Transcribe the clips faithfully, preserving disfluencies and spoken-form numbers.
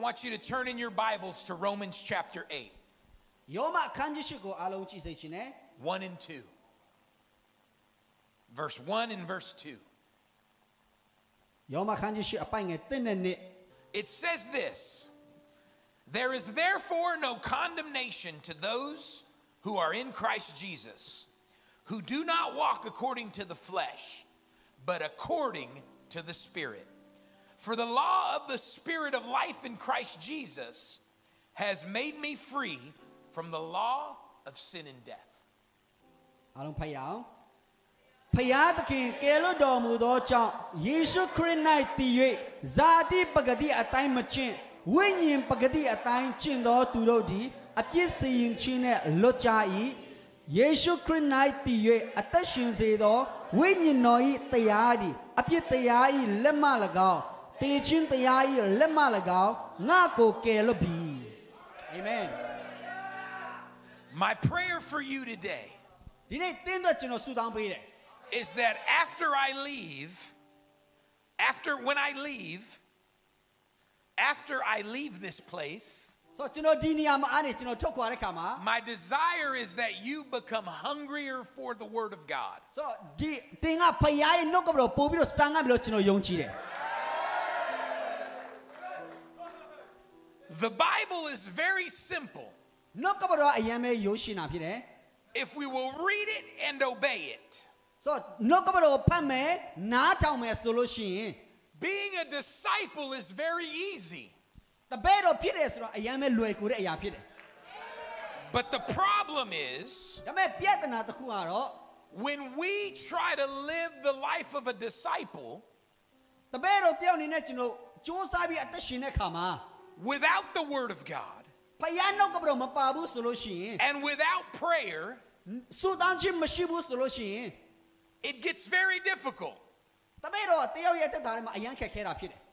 want you to turn in your Bibles to Romans chapter eight. one and two. Verse one and verse two. It says this: there is therefore no condemnation to those who are in Christ Jesus, who do not walk according to the flesh, but according to the Spirit. For the law of the Spirit of life in Christ Jesus has made me free from the law of sin and death. အားလုံးဖတ်ရအောင်ဖယားသခင်ကယ်လွတ်တော်မူသောကြောင့်ယေရှုခရစ်၌တည်၍ဇာတိပဂတိအတိုင်းမကျင့်ဝိညာဉ်ပဂတိအတိုင်းကျင့်သောသူတို့သည်အပြစ်စီရင်ခြင်းနှင့်လွတ်ကြ၏ယေရှုခရစ်၌တည်၍အသက်ရှင်စေသောဝိညာဉ်တော်၏တရားသည်အပြစ်တရား၏လက်မှ၎င်းတည်ခြင်းတရား၏လက်မှ၎င်းငါကိုကယ်လွတ်ပြီ Amen. My prayer for you today ဒီနေ့တင်းတော့ကျွန်တော်ဆုတောင်းပေးတယ် is that after I leave, after when I leave, after I leave this place, so ကျွန်တော်ဒီနေရာမှာအားနေကျွန်တော်ထွက်ခွာတဲ့ခါမှာ my desire is that you become hungrier for the Word of God. so ဒီတင်ကဖယားရဲ့နှုတ်ကပတော်ပို့ပြီးတော့စမ်းကပ်ပြီးတော့ကျွန်တော်ယုံကြည်တယ် The Bible is very simple. နှုတ်ကပတော်အရင်ပဲရိုးရှင်းတာဖြစ်တယ် If we will read it and obey it. so နှုတ်ကပတော်ဖတ်မယ်နားထောင်မယ်ဆိုလို့ရှိရင် Being a disciple is very easy. တပည့်တော်ဖြစ်တယ်ဆိုတော့အရင်ပဲလွယ်ကူတဲ့အရာဖြစ်တယ် But the problem is ဒါပေမဲ့ပြဿနာတစ်ခုကတော့ when we try to live the life of a disciple တပည့်တော်တယောက်အနေနဲ့ကျွန်တော်စူးစမ်းပြီးအသက်ရှင်တဲ့ခါမှာ without the Word of God ဖယားနှုတ်ကပတော်မပါဘူးဆိုလို့ရှိရင် and without prayer, ဆုတောင်းခြင်းမရှိဘူးဆိုလို့ရှိရင် it gets very difficult. တပည့်တော်တယောက်ရဲ့တက်တာထဲမှာအရင်ခက်ခဲတာဖြစ်တယ်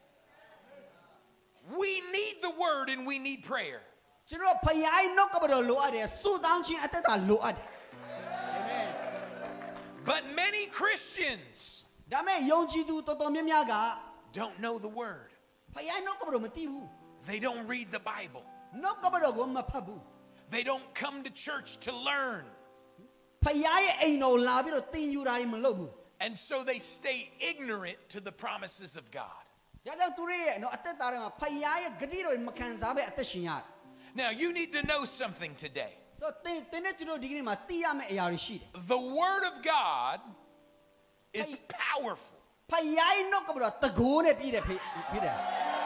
We need the Word and we need prayer. ကျွန်တော်ဖယားနှုတ်ကပတော်လိုအပ်တယ်ဆုတောင်းခြင်းအသက်တာလိုအပ်တယ် Amen. But many Christians ဒါမဲ့ယုံကြည်သူတော်တော်များများက don't know the Word. ဖယားနှုတ်ကပတော်မသိဘူး They don't read the Bible. နှုတ်ကပတော်ကိုမဖတ်ဘူး They don't come to church to learn. ဖယားရဲ့အိမ်တော်လာပြီးတော့သင်ယူတာတွေမလုပ်ဘူး And so they stay ignorant to the promises of God. ဒါကြောင့်သူတို့ရဲ့နော်အသက်တာထဲမှာဖယားရဲ့ဂတိတော်တွေမခံစားဘဲအသက်ရှင်ရတယ် Now you need to know something today. ဆိုတော့သင်သင်နဲ့ကျွန်တော်ဒီကနေ့မှာသိရမယ့်အရာတွေရှိတယ် The Word of God is powerful. ဖယားရဲ့နှုတ်ကပတော်တကိုးနဲ့ပြည့်တယ်ဖြစ်တယ်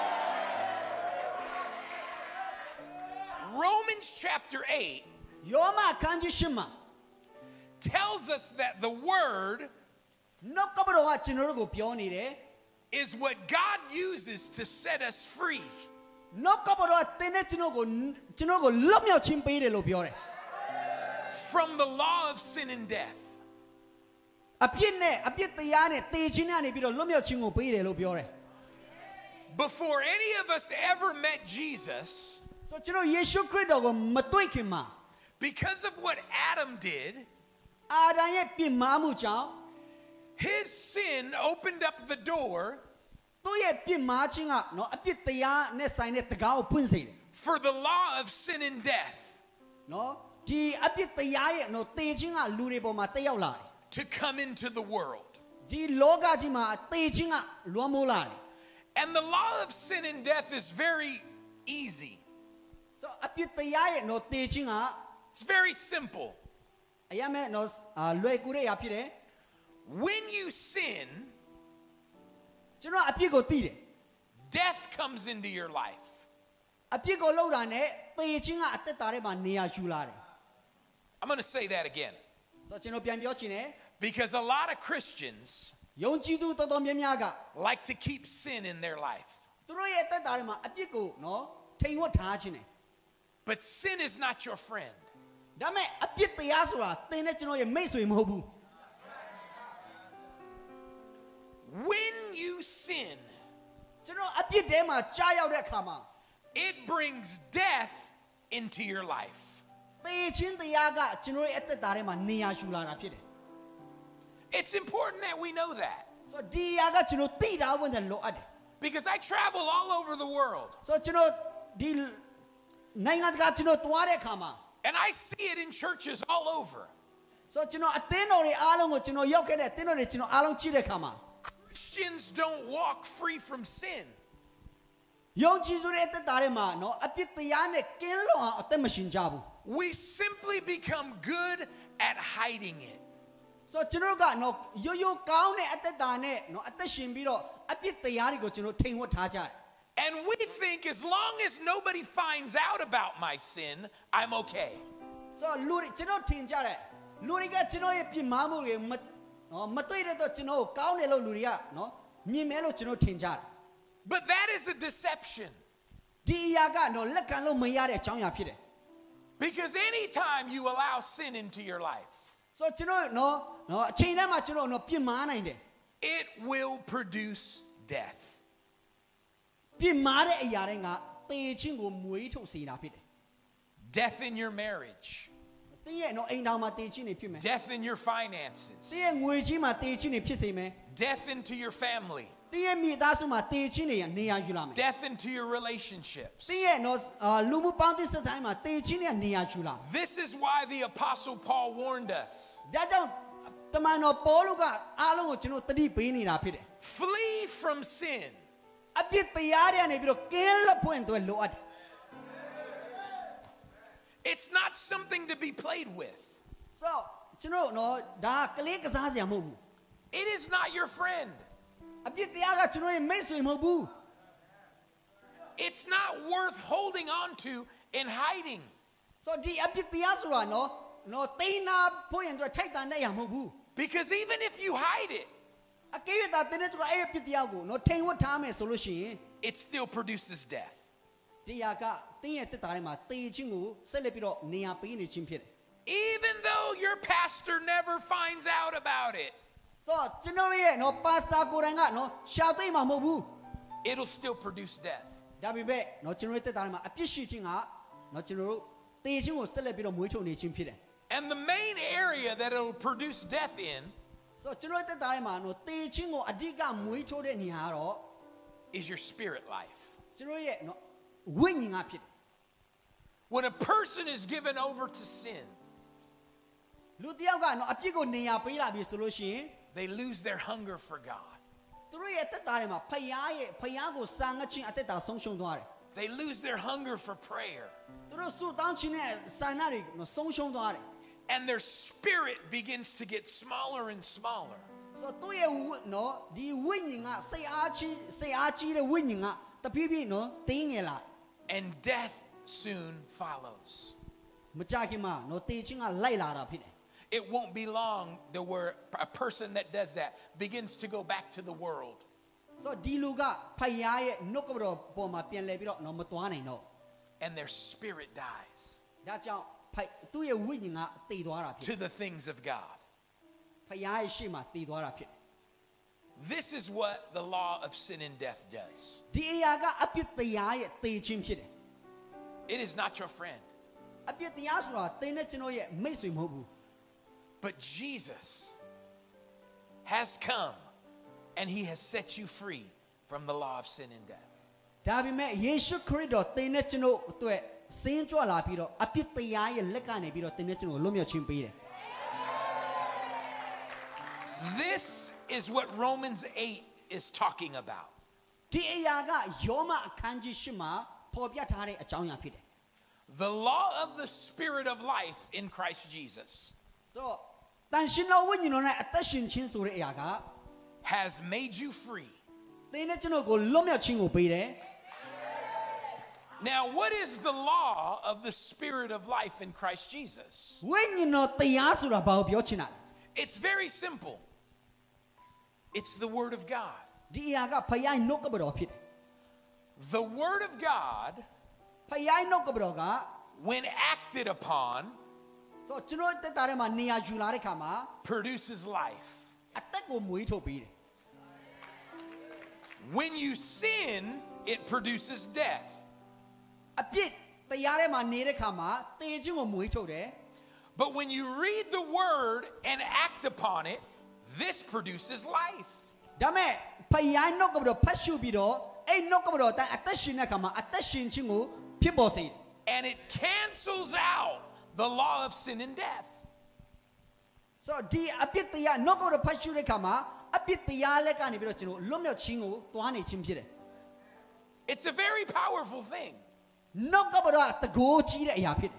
Romans chapter eight ယောမခန်းကြီးရှင်းမှာ tells us that the Word နှုတ်ကပတော်ကကျွန်တော်တို့ကိုပြောနေတယ် is what God uses to set us free. နှုတ်ကပတော်သင်နဲ့ကျွန်တော်ကိုကျွန်တော်ကိုလွတ်မြောက်ခြင်းပေးတယ်လို့ပြောတယ် From the law of sin and death. အပြစ်နဲ့အပြစ်တရားနဲ့တေခြင်းနဲ့နေပြီးတော့လွတ်မြောက်ခြင်းကိုပေးတယ်လို့ပြောတယ် Before any of us ever met Jesus, ဆိုကျွန်တော်ယေရှုခရစ်တော်ကိုမတွေ့ခင်မှာ because of what Adam did, အာဒံရဲ့ပြစ်မှားမှုကြောင့် his sin opened up the door သူ့ရဲ့ပြစ်မှားခြင်းကနော်အပြစ်တရားနဲ့ဆိုင်တဲ့တကားကိုဖွင့်စေတယ် for the law of sin and death နော်ဒီအပြစ်တရားရဲ့နော်တေခြင်းကလူတွေပေါ်မှာတက်ရောက်လာတယ် to come into the world. ဒီလောကကြီးမှာတေခြင်းကလွှမ်းမိုးလာတယ် And the law of sin and death is very easy. ဆိုအပြစ်တရားရဲ့နော်တေခြင်းက It's very simple. အရင်မဲ့နော်လွယ်ကူတဲ့အရာဖြစ်တယ် When you sin, ကျွန်တော်အပြစ်ကိုသိတယ် death comes into your life. အပြစ်ကိုလောက်တာနဲ့တေခြင်းကအသက်တာထဲမှာနေရာယူလာတယ် I'm going to say that again. ဆိုကျွန်တော်ပြန်ပြောချင်တယ် Because a lot of Christians ယုံကြည်သူတော်တော်များများက like to keep sin in their life. သူတို့ရဲ့အသက်တာထဲမှာအပြစ်ကိုနော်ထိန်ဝတ်ထားခြင်းတယ် But sin is not your friend. ဒါမဲ့အပြစ်တရားဆိုတာသင်နဲ့ကျွန်တော်ရဲ့မိတ်ဆွေမဟုတ်ဘူး When you sin, ကျွန်တော်အပြစ်ထဲမှာကြားရောက်တဲ့အခါမှာ it brings death into your life. သေခြင်းတရားကကျွန်တော်ရဲ့အသက်တာထဲမှာနေရာယူလာတာဖြစ်တယ် It's important that we know that. ဆိုတော့ဒီအရာကကျွန်တော်သိတာဝင်တယ်လိုအပ်တယ် Because I travel all over the world. ဆိုတော့ကျွန်တော်ဒီနိုင်ငံတကာကျွန်တော်တွားတဲ့အခါမှာ And I see it in churches all over. ဆိုကျွန်တော်အသင်းတော်တွေအားလုံးကိုကျွန်တော်ရောက်ခဲ့တဲ့အသင်းတော်တွေကျွန်တော်အားလုံးကြည့်တဲ့အခါမှာ Christians don't walk free from sin. ယုံကြည်သူတွေအသက်တာထဲမှာနော်အပြစ်တရားနဲ့ကင်းလွတ်အောင်အသက်မရှင်ကြဘူး We simply become good at hiding it. ဆိုကျွန်တော်ကနော်ရိုးရိုးကောင်းတဲ့အသက်တာနဲ့နော်အသက်ရှင်ပြီးတော့အပြစ်တရားတွေကိုကျွန်တော်ထိန်ဝတ်ထားကြတယ် And we think as long as nobody finds out about my sin, I'm okay. ဆိုလူတွေကျွန်တော်ထင်ကြတယ်လူတွေကကျွန်တော်ရဲ့ပြစ်မှားမှုတွေမနော်မတွေ့တဲ့တော့ကျွန်တော်ကောင်းတယ်လို့လူတွေကနော်မြင်မဲလို့ကျွန်တော်ထင်ကြတယ် But that is a deception. ဒီအရာကနော်လက်ခံလို့မရတဲ့အကြောင်းအရာဖြစ်တယ် Because anytime you allow sin into your life, ဆိုကျွန်တော်နော်နော်အချိန်တိုင်းမှာကျွန်တော်နော်ပြစ်မှားနိုင်တယ် it will produce death. ပြစ်မှားတဲ့အရာတွေကတေချင်းကိုမွေးထုတ်စေတာဖြစ်တယ် Death in your marriage, တင်းရဲ့နော်အိမ်တော်မှာတေချင်းတွေဖြစ်မယ် death in your finances, တင်းရဲ့ငွေကြီးမှာတေချင်းတွေဖြစ်စေမယ် death into your family, တင်းရဲ့မိသားစုမှာတေချင်းတွေနေရာယူလာမယ် death into your relationships. တင်းရဲ့နော်လူမှုပေါင်းသင်းဆက်ဆိုင်မှာတေချင်းတွေနေရာယူလာ This is why the Apostle Paul warned us. ဒါကြောင့်တမန်တော်ပေါလုကအားလုံးကိုကျွန်တော်တတိပေးနေတာဖြစ်တယ် Flee from sin. အပြစ်တရားတွေကနေပြီးတော့ကင်းလွတ်ဖို့အတွက်လိုအပ်တယ် It's not something to be played with. ဆိုကျွန်တော်နော်ဒါကလေးကစားစရာမဟုတ်ဘူး It is not your friend. အပြစ်တရားကကျွန်တော်ရဲ့မိတ်ဆွေမဟုတ်ဘူး It's not worth holding on to and hiding. ဆိုဒီအပြစ်တရားဆိုတာနော်နော်တိန်းနာဖို့ရင်အတွက်ထိုက်တန်တဲ့ရမဟုတ်ဘူး Because even if you hide it, အကယ်၍သာတင်းတဲ့ကျွန်တော်အဲ့အပြစ်တရားကိုနော်ထိန်ဝတ်ထားမယ်ဆိုလို့ရှိရင် it still produces death. တရားကတင်းရဲ့တက်တာထဲမှာတေချင်းကိုဆက်လက်ပြီးတော့နေရာပေးနေခြင်းဖြစ်တယ် Even though your pastor never finds out about it, ဆိုကျွန်တော်ရဲ့နော်ပါစတာကိုယ်တိုင်ကနော်ရှာသိမှာမဟုတ်ဘူး it'll still produce death. ဒါပေမဲ့နော်ကျွန်တော်ရဲ့တက်တာထဲမှာအပြစ်ရှိခြင်းကနော်ကျွန်တော်တို့တေချင်းကိုဆက်လက်ပြီးတော့မွေးထုတ်နေခြင်းဖြစ်တယ် And the main area that it'll produce death in ဆိုကျွန်တော်ရဲ့တက်တာထဲမှာနော်တေချင်းကိုအဓိကမွေးထုတ်တဲ့နေရာကတော့ is your spirit life. ကျွန်တော်ရဲ့နော်ဝိညာဉ်ကဖြစ်တယ် When a person is given over to sin, လူတယောက်ကနော်အပြစ်ကိုနေရာပေးလာပြီဆိုလို့ရှိရင် they lose their hunger for God. သူတို့ရဲ့တက်တာထဲမှာဖယားရဲ့ဖယားကိုစာငတ်ခြင်းအသက်တာဆုံးရှုံးသွားတယ် They lose their hunger for prayer. သူတို့ဆုတောင်းခြင်းနဲ့စာနာတွေနော်ဆုံးရှုံးသွားတယ် And their spirit begins to get smaller and smaller. ဆိုတော့သူ့ရဲ့နော်ဒီဝိညာဉ်ကစိတ်အားကြီးစိတ်အားကြီးတဲ့ဝိညာဉ်ကတဖြည်းဖြည်းနော်တင်းငယ်လာ And death soon follows. မကြခင်မှာနော်တေချင်းကလိုက်လာတာဖြစ်တယ် It won't be long that where a person that does that begins to go back to the world. ဆိုတော့ဒီလူကဖယားရဲ့နှုတ်ကပတော်ပေါ်မှာပြန်လဲပြီးတော့နော်မသွားနိုင်တော့ And their spirit dies ဒါကြောင့်ဖိုက်သူ့ရဲ့ဝိညာဉ်ကတည်သွားတာဖြစ် to the things of God. ဖယားရဲ့ရှေ့မှာတည်သွားတာဖြစ် This is what the law of sin and death does. ဒီအရာကအပြစ်တရားရဲ့တည်ခြင်းဖြစ်တယ် It is not your friend. အပြစ်တရားဆိုတာတင်းနဲ့ကျွန်တော်ရဲ့မိတ်ဆွေမဟုတ်ဘူး But Jesus has come and he has set you free from the law of sin and death. ဒါပေမဲ့ယေရှုခရစ်တော်တင်းနဲ့ကျွန်တော်အတွက်စင်းကြွလာပြီးတော့အပြစ်တရားရဲ့လက်ကနေပြီးတော့တင်းနဲ့ကျွန်တော်လွတ်မြောက်ခြင်းပေးတယ် This is what Romans eight is talking about. ဒီအရာကယောမအခန်းကြီး၈မှာပေါ်ပြထားတဲ့အကြောင်းအရာဖြစ်တယ် The law of the spirit of life in Christ Jesus ဆိုတော့တန်ရှင်တော်ဝိညာဉ်တော်နဲ့အသက်ရှင်ခြင်းဆိုတဲ့အရာက has made you free. တင်းနဲ့ကျွန်တော်ကိုလွတ်မြောက်ခြင်းကိုပေးတယ် Now, what is the law of the spirit of life in Christ Jesus? ဝိညာဉ်တော်တရားဆိုတာဘာကိုပြောချင်တာလဲ It's very simple. It's the word of God. ဒီအရာကဖယားနှုတ်ကပတော်ဖြစ်တယ် The word of God, ဖယားနှုတ်ကပတော်က when acted upon, ဆိုတော့ကျွန်တော်တက်တာထဲမှာနေရာယူလာတဲ့ခါမှာ produces life. အသက်ကိုမွေးထုတ်ပေးတယ် When you sin, it produces death. အပြစ်တရားထဲမှာနေတဲ့ခါမှာတေခြင်းကိုမွေးထုတ်တယ် But when you read the word and act upon it, this produces life. ဒါမဲ့ဖယားနှုတ်ကပတော်ဖတ်ရှုပြီးတော့အဲ့နှုတ်ကပတော်တန်အသက်ရှင်တဲ့ခါမှာအသက်ရှင်ခြင်းကိုဖြစ်ပေါ်စေတယ် and it cancels out the law of sin and death. ဆိုတော့ဒီအပြစ်တရားနှုတ်ကပတော်ဖတ်ရှုတဲ့အခါမှာအပြစ်တရားလက်ကနေပြီးတော့ကျွန်တော်လွတ်မြောက်ခြင်းကိုတွားနေခြင်းဖြစ်တယ် It's a very powerful thing. နှုတ်ကပတော်ကတကိုးကြီးတဲ့အရာဖြစ်တယ်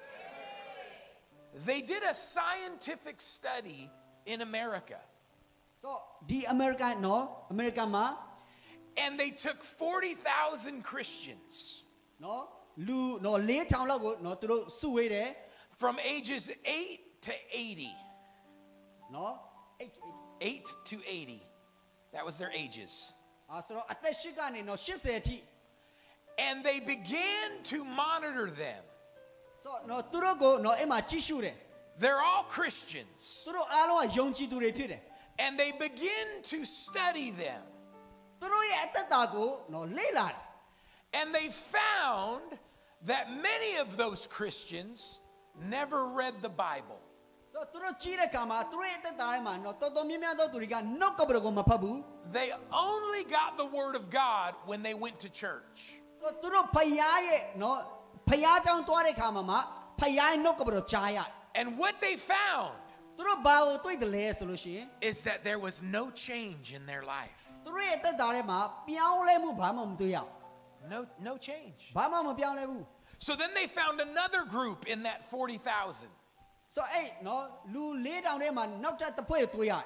They did a scientific study in America, ဆိုတော့ဒီအမေရိကန်နော်အမေရိကန်မှာ and they took forty thousand Christians နော်လူနော်၄ထောင်လောက်ကိုနော်သူတို့စုဝေးတယ် from ages eight to eighty. နော် eight to eighty. That was their ages. အာဆိုတော့အသက်၈ကနေနော်၈၀အထိ And they began to monitor them. ဆိုတော့နော်သူတို့ကိုနော်အဲ့မှာကြည့်ရှုတယ် They're all Christians. သူတို့အားလုံးကယုံကြည်သူတွေဖြစ်တယ် And they begin to study them. သူတို့ရဲ့အသက်တာကိုနော်လေ့လာတယ် And they found that many of those Christians never read the Bible. ဆိုတော့သူတို့ကြည့်တဲ့အခါမှာသူတို့ရဲ့အသက်တာထဲမှာနော်တော်တော်များများသောသူတွေကနှုတ်ကပတော်ကိုမဖတ်ဘူး They only got the Word of God when they went to church. ဆိုတော့သူတို့ဖယားရဲ့နော်ဖယားကြောင့်တွားတဲ့အခါမှာမှဖယားရဲ့နှုတ်ကပတော်ကြားရတယ် And what they found သူတို့ဘာကိုတွေ့တယ်လဲဆိုလို့ရှိရင် is that there was no change in their life. သူတို့ရဲ့အသက်တာထဲမှာပြောင်းလဲမှုဘာမှမတွေ့ရဘူး No, no change. ဘာမှမပြောင်းလဲဘူး So then they found another group in that forty thousand ဆိုတော့အဲ့နော်လူ၄ထောင်ထဲမှာနောက်ထပ်တစ်ဖွဲ့ကိုတွေ့ရတယ်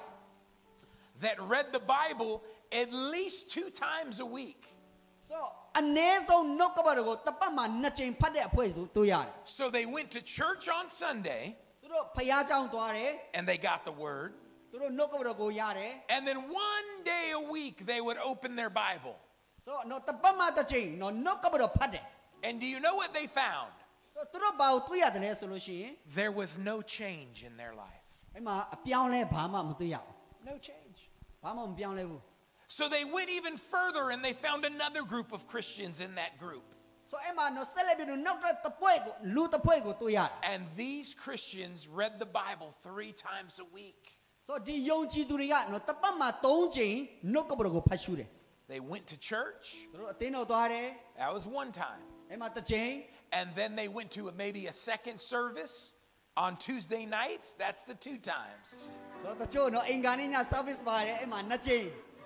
that read the Bible at least two times a week. ဆိုတော့အနည်းဆုံးနှုတ်ကပတော်ကိုတစ်ပတ်မှာနှစ်ကြိမ်ဖတ်တဲ့အဖွဲ့ကိုတွေ့ရတယ် So they went to church on Sunday သူတို့ဖယားကြောင့်တွားတယ် and they got the Word. သူတို့နှုတ်ကပတော်ကိုရတယ် And then one day a week they would open their Bible. ဆိုတော့နော်တစ်ပတ်မှာတစ်ကြိမ်နော်နှုတ်ကပတော်ဖတ်တယ် And do you know what they found? ဆိုတော့သူတို့ဘာကိုတွေ့ရတယ်လဲဆိုလို့ရှိရင် There was no change in their life. အဲ့မှာအပြောင်းလဲဘာမှမတွေ့ရဘူး No change. ဘာမှမပြောင်းလဲဘူး So they went even further and they found another group of Christians in that group. ဆိုတော့အဲ့မှာနော်ဆက်လက်ပြီးတော့နောက်ထပ်တစ်ဖွဲ့ကိုလူတစ်ဖွဲ့ကိုတွေ့ရတယ် And these Christians read the Bible three times a week. ဆိုတော့ဒီယုံကြည်သူတွေကနော်တစ်ပတ်မှာ၃ကြိမ်နှုတ်ကပတော်ကိုဖတ်ရှုတယ် They went to church. သူတို့အသင်းတော်သွားတယ် That was one time. အဲ့မှာတစ်ကြိမ် And then they went to a, maybe a second service on Tuesday nights. That's the two times. ဆိုတော့တချို့နော်အင်္ဂါနေ့ည service ပါတယ်အဲ့မှာနှစ်ကြိမ်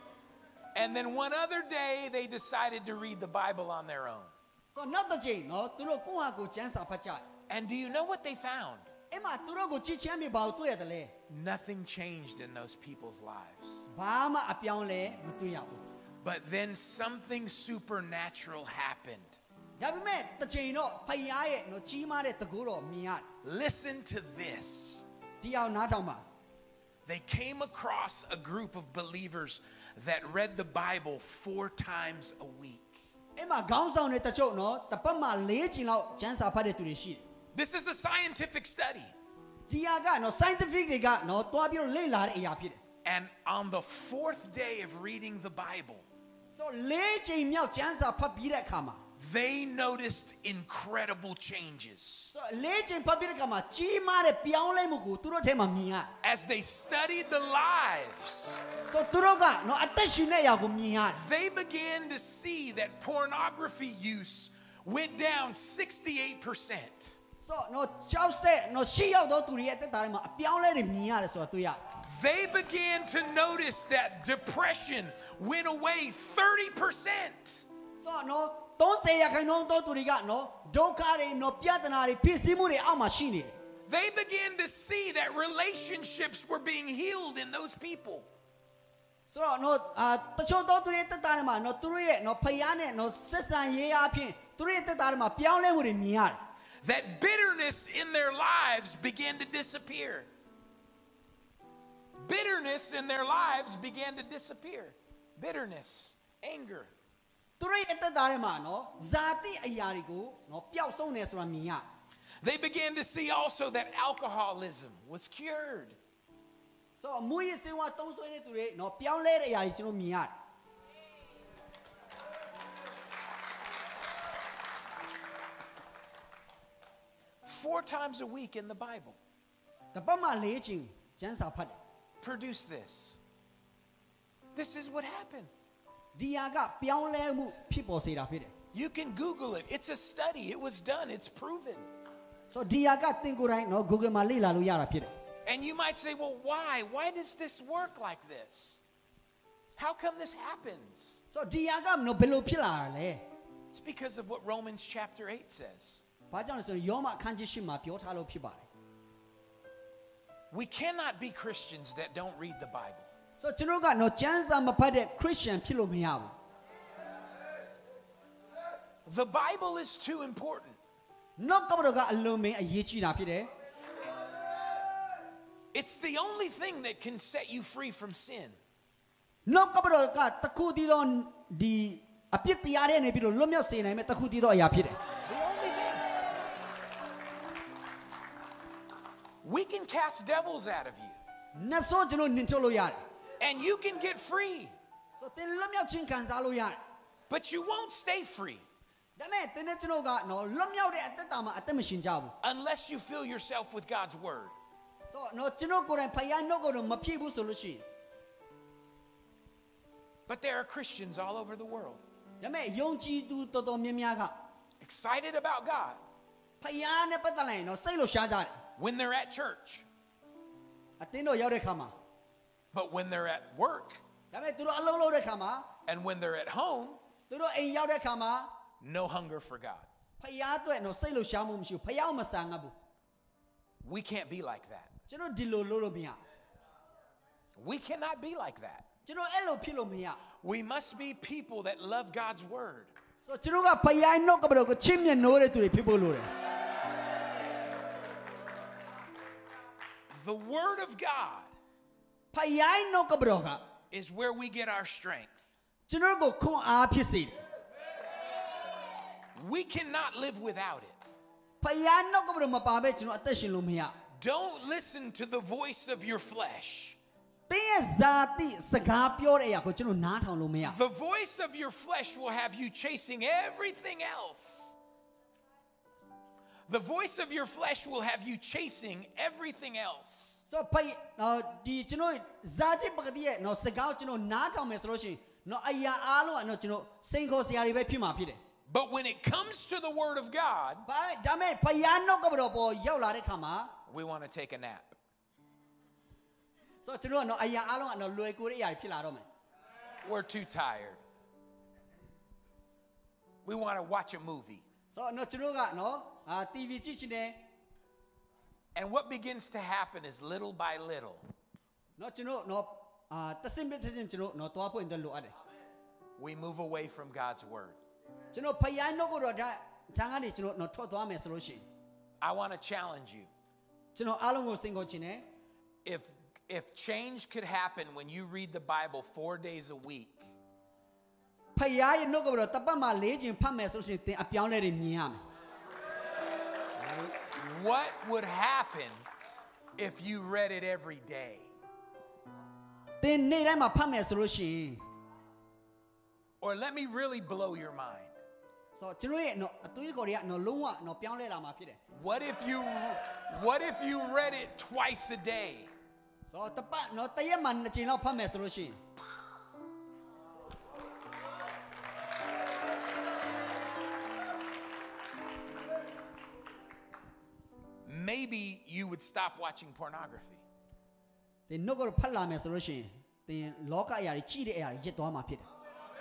And then one other day they decided to read the Bible on their own. ဆိုတော့နောက်တစ်ကြိမ်နော်သူတို့ကိုယ့်ဟာကိုယ်ကျမ်းစာဖတ်ကြတယ် And do you know what they found? အဲ့မှာသူတို့ကိုကြည့်ချမ်းပြီးဘာကိုတွေ့ရတယ်လဲ Nothing changed in those people's lives. ဘာမှအပြောင်းလဲမတွေ့ရဘူး But then something supernatural happened. ဒါပေမဲ့တစ်ကြိမ်တော့ဖယားရဲ့နော်ကြီးမားတဲ့တကူတော်မြင်ရတယ် Listen to this. ဒီအောင်နားထောင်ပါ They came across a group of believers that read the Bible four times a week. အဲ့မှာခေါင်းဆောင်တွေတချို့နော်တစ်ပတ်မှာ၄ကြိမ်လောက်ကျမ်းစာဖတ်တဲ့သူတွေရှိတယ် This is a scientific study. ဒီဟာကနော် scientific တွေကနော်တွားပြီးတော့လေ့လာတဲ့အရာဖြစ်တယ် And on the fourth day of reading the Bible, ဆိုတော့၄ကြိမ်မြောက်ကျမ်းစာဖတ်ပြီးတဲ့အခါမှာ they noticed incredible changes. ဆိုတော့၄ကြိမ်ဖတ်ပြီးတဲ့အခါမှာကြီးမားတဲ့ပြောင်းလဲမှုကိုသူတို့ထဲမှာမြင်ရ As they studied the lives, ဆိုတော့သူတို့ကနော်အသက်ရှင်တဲ့အရာကိုမြင်ရတယ် they began to see that pornography use went down sixty-eight percent. ဆိုတော့နော်ကြောက်ဆက်နော်ရှေ့ရောက်တော့သူတွေရဲ့အသက်တာထဲမှာအပြောင်းလဲတွေမြင်ရတယ်ဆိုတော့တွေ့ရတယ် They began to notice that depression went away thirty percent. ဆိုတော့နော်သုံးဆယ်ရာခိုင်နှုန်းသောသူတွေကနော်ဒုက္ခတွေနော်ပြဿနာတွေဖြစ်စည်းမှုတွေအောက်မှာရှိနေတယ် They began to see that relationships were being healed in those people. ဆိုတော့နော်အာတချို့သောသူတွေရဲ့အသက်တာထဲမှာနော်သူတို့ရဲ့နော်ဖယားနဲ့နော်ဆက်ဆံရေးအပြင်သူတို့ရဲ့အသက်တာထဲမှာပြောင်းလဲမှုတွေမြင်ရတယ် That bitterness in their lives began to disappear. Bitterness in their lives began to disappear. Bitterness, anger. သူတို့ရဲ့အသက်တာထဲမှာနော်ဇာတိအရာတွေကိုနော်ပျောက်ဆုံးတယ်ဆိုတာမြင်ရ They began to see also that alcoholism was cured. ဆိုတော့မူရစ်စင်ဝါသုံးဆွဲတဲ့သူတွေနော်ပြောင်းလဲတဲ့အရာတွေကျွန်တော်မြင်ရတယ် Four times a week in the Bible. တပတ်မှ၄ချိန်ကျမ်းစာဖတ်တယ် Produce this. This is what happened. ဒီဟာကပြောင်းလဲမှုဖြစ်ပေါ်စေတာဖြစ်တယ် You can Google it. It's a study. It was done. It's proven. ဆိုတော့ဒီဟာကသင်ကိုယ်တိုင်နော် Google မှာလေ့လာလို့ရတာဖြစ်တယ် And you might say, well, why? Why does this work like this? How come this happens? ဆိုတော့ဒီဟာကနော်ဘယ်လိုဖြစ်လာတာလဲ It's because of what Romans chapter eight says. ဘာကြောင့်လဲဆိုတော့ယောမအခန်းကြီး ၈ မှာပြောထားလို့ဖြစ်ပါတယ် We cannot be Christians that don't read the Bible. ဆိုတော့ကျွန်တော်ကနော်ကျမ်းစာမဖတ်တဲ့ Christian ဖြစ်လို့မရဘူး The Bible is too important. နောက်ကဘတော်ကအလုံးမင်းအရေးကြီးတာဖြစ်တယ် It's the only thing that can set you free from sin. နောက်ကဘတော်ကတခုတည်းသောဒီအပြစ်တရားတွေနေပြီးတော့လွတ်မြောက်စေနိုင်မဲ့တခုတည်းသောအရာဖြစ်တယ် The only thing. We can cast devils out of you. နတ်ဆိုးကျွန်တော်နင်ထုတ်လို့ရတယ် And you can get free. ဆိုတော့သင်လွတ်မြောက်ခြင်းခံစားလို့ရတယ် But you won't stay free ဒါနဲ့သင်နဲ့ကျွန်တော်ကနော်လွတ်မြောက်တဲ့အသက်တာမှာအသက်မရှင်ကြဘူး unless you fill yourself with God's word. ဆိုတော့နော်ကျွန်တော်ကိုယ်တိုင်ဖယားနှုတ်ကိုတော့မဖြည့်ဘူးဆိုလို့ရှိရင် But there are Christians all over the world ဒါမဲ့ယုံကြည်သူတော်တော်များများက excited about God ဖယားနဲ့ပတ်သက်လိုက်ရင်နော်စိတ်လို့ရှားကြတယ် when they're at church. အတင်းတော့ရောက်တဲ့ခါမှာ But when they're at work ဒါမဲ့သူတို့အလုံးလုံးတဲ့ခါမှာ and when they're at home, သူတို့အိမ်ရောက်တဲ့ခါမှာ no hunger for God. ဖယားအတွက်နော်စိတ်လို့ရှားမှုမရှိဘူးဖယားမဆန်ငတ်ဘူး We can't be like that. ကျွန်တော်ဒီလိုလုပ်လို့မရ We cannot be like that. ကျွန်တော်အဲ့လိုဖြစ်လို့မရ We must be people that love God's word. ဆိုတော့ကျွန်တော်ကဖယားနှုတ်ကပတော်ကိုချစ်မြတ်နိုးတဲ့သူတွေဖြစ်ဖို့လိုတယ် The word of God ဖယားနှုတ်ကပတော်က is where we get our strength. ကျွန်တော်ကိုခွန်အားဖြစ်စေတယ် We cannot live without it. ဖယားနှုတ်ကပတော်မပါဘဲကျွန်တော်အသက်ရှင်လို့မရ Don't listen to the voice of your flesh. တင်းရဲ့ဇာတိစကားပြောတဲ့အရာကိုကျွန်တော်နားထောင်လို့မရ The voice of your flesh will have you chasing everything else. The voice of your flesh will have you chasing everything else. ဆိုတော့ဖယားနော်ဒီကျွန်တော်ဇာတိပကတိရဲ့နော်စကားကိုကျွန်တော်နားထောင်မယ်ဆိုလို့ရှိရင်နော်အရာအားလုံးကနော်ကျွန်တော်စိန်ခေါ်စရာတွေပဲဖြစ်မှာဖြစ်တယ် But when it comes to the word of God, ဘာဒါမဲ့ဖယားနှုတ်ကပတော်ပေါ်ရောက်လာတဲ့ခါမှာ we want to take a nap. ဆိုတော့ကျွန်တော်ကနော်အရာအားလုံးကနော်လွယ်ကူတဲ့အရာတွေဖြစ်လာတော့မယ် We're too tired. We want to watch a movie. ဆိုတော့နော်ကျွန်တော်ကနော်အာ တီ ဗီ ကြည့်ချင်တယ် And what begins to happen is little by little, နော်ကျွန်တော်နော်အာတစင်ပဲတစင်ကျွန်တော်နော်တွားဖို့အတွက်လိုအပ်တယ် we move away from God's word. ကျွန်တော်ဖယားနှုတ်ကိုတော့ဒါထံကနေကျွန်တော်နော်ထွက်သွားမယ်ဆိုလို့ရှိရင် I want to challenge you. ကျွန်တော်အားလုံးကိုစိန်ခေါ်ချင်တယ် If if change could happen when you read the Bible four days a week, ဖယားရဲ့နှုတ်ကပတော်တပတ်မှ၄ချိန်ဖတ်မယ်ဆိုလို့ရှိရင်သင်အပြောင်းလဲတွေမြင်ရမယ် what would happen if you read it every day? သင်နေ့တိုင်းမှာဖတ်မယ်ဆိုလို့ရှိရင် Or let me really blow your mind. ဆိုတော့ကျွန်တော်ရဲ့နော်အသွေးခေါ်တွေကနော်လုံးဝနော်ပြောင်းလဲလာမှာဖြစ်တယ် What if you what if you read it twice a day? ဆိုတော့တပတ်နော်တရက်မှနှစ်ချိန်လောက်ဖတ်မယ်ဆိုလို့ရှိရင် Maybe you would stop watching pornography. သင်နှုတ်ကပတော်ဖတ်လာမယ်ဆိုလို့ရှိရင်သင်လောကအရာတွေကြည့်တဲ့အရာတွေရစ်သွားမှာဖြစ်တယ်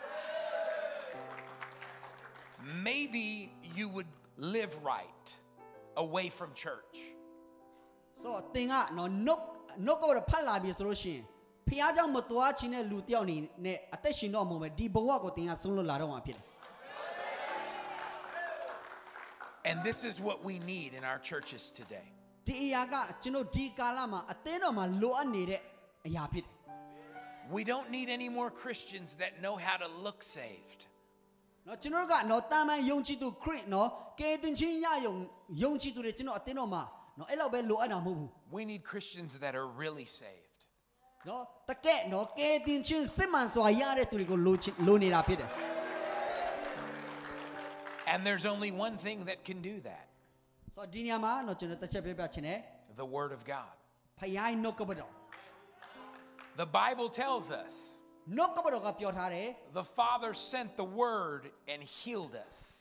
Maybe you would live right away from church. ဆိုတော့သင်ကနော်နှုတ်နှုတ်ကပတော်ဖတ်လာပြီဆိုလို့ရှိရင်ဖျားเจ้าမသွားခြင်းတဲ့လူတယောက်နေနဲ့အသက်ရှင်တော့မှာပဲဒီဘဝကိုသင်ကဆုံးလို့လာတော့မှာဖြစ်တယ် And this is what we need in our churches today. ဒီအရာကကျွန်တော်ဒီကာလမှာအသင်းတော်မှာလိုအပ်နေတဲ့အရာဖြစ်တယ် We don't need any more Christians that know how to look saved. နော်ကျွန်တော်ကနော်တာမန်ယုံကြည်သူခရစ်နော်ကယ်တင်ခြင်းရယုံယုံကြည်သူတွေကျွန်တော်အသင်းတော်မှာနော်အဲ့လောက်ပဲလိုအပ်တာမဟုတ်ဘူး We need Christians that are really saved. နော်တကယ်နော်ကယ်တင်ခြင်းစစ်မှန်စွာရတဲ့သူတွေကိုလိုချင်လိုနေတာဖြစ်တယ် And there's only one thing that can do that. ဆိုတော့ဒီနေရာမှာနော်ကျွန်တော်တစ်ချက်ပြပြချင်တယ် The word of God. ဖယားနှုတ်ကပတော် The Bible tells us နှုတ်ကပတော်ကပြောထားတယ် the Father sent the word and healed us.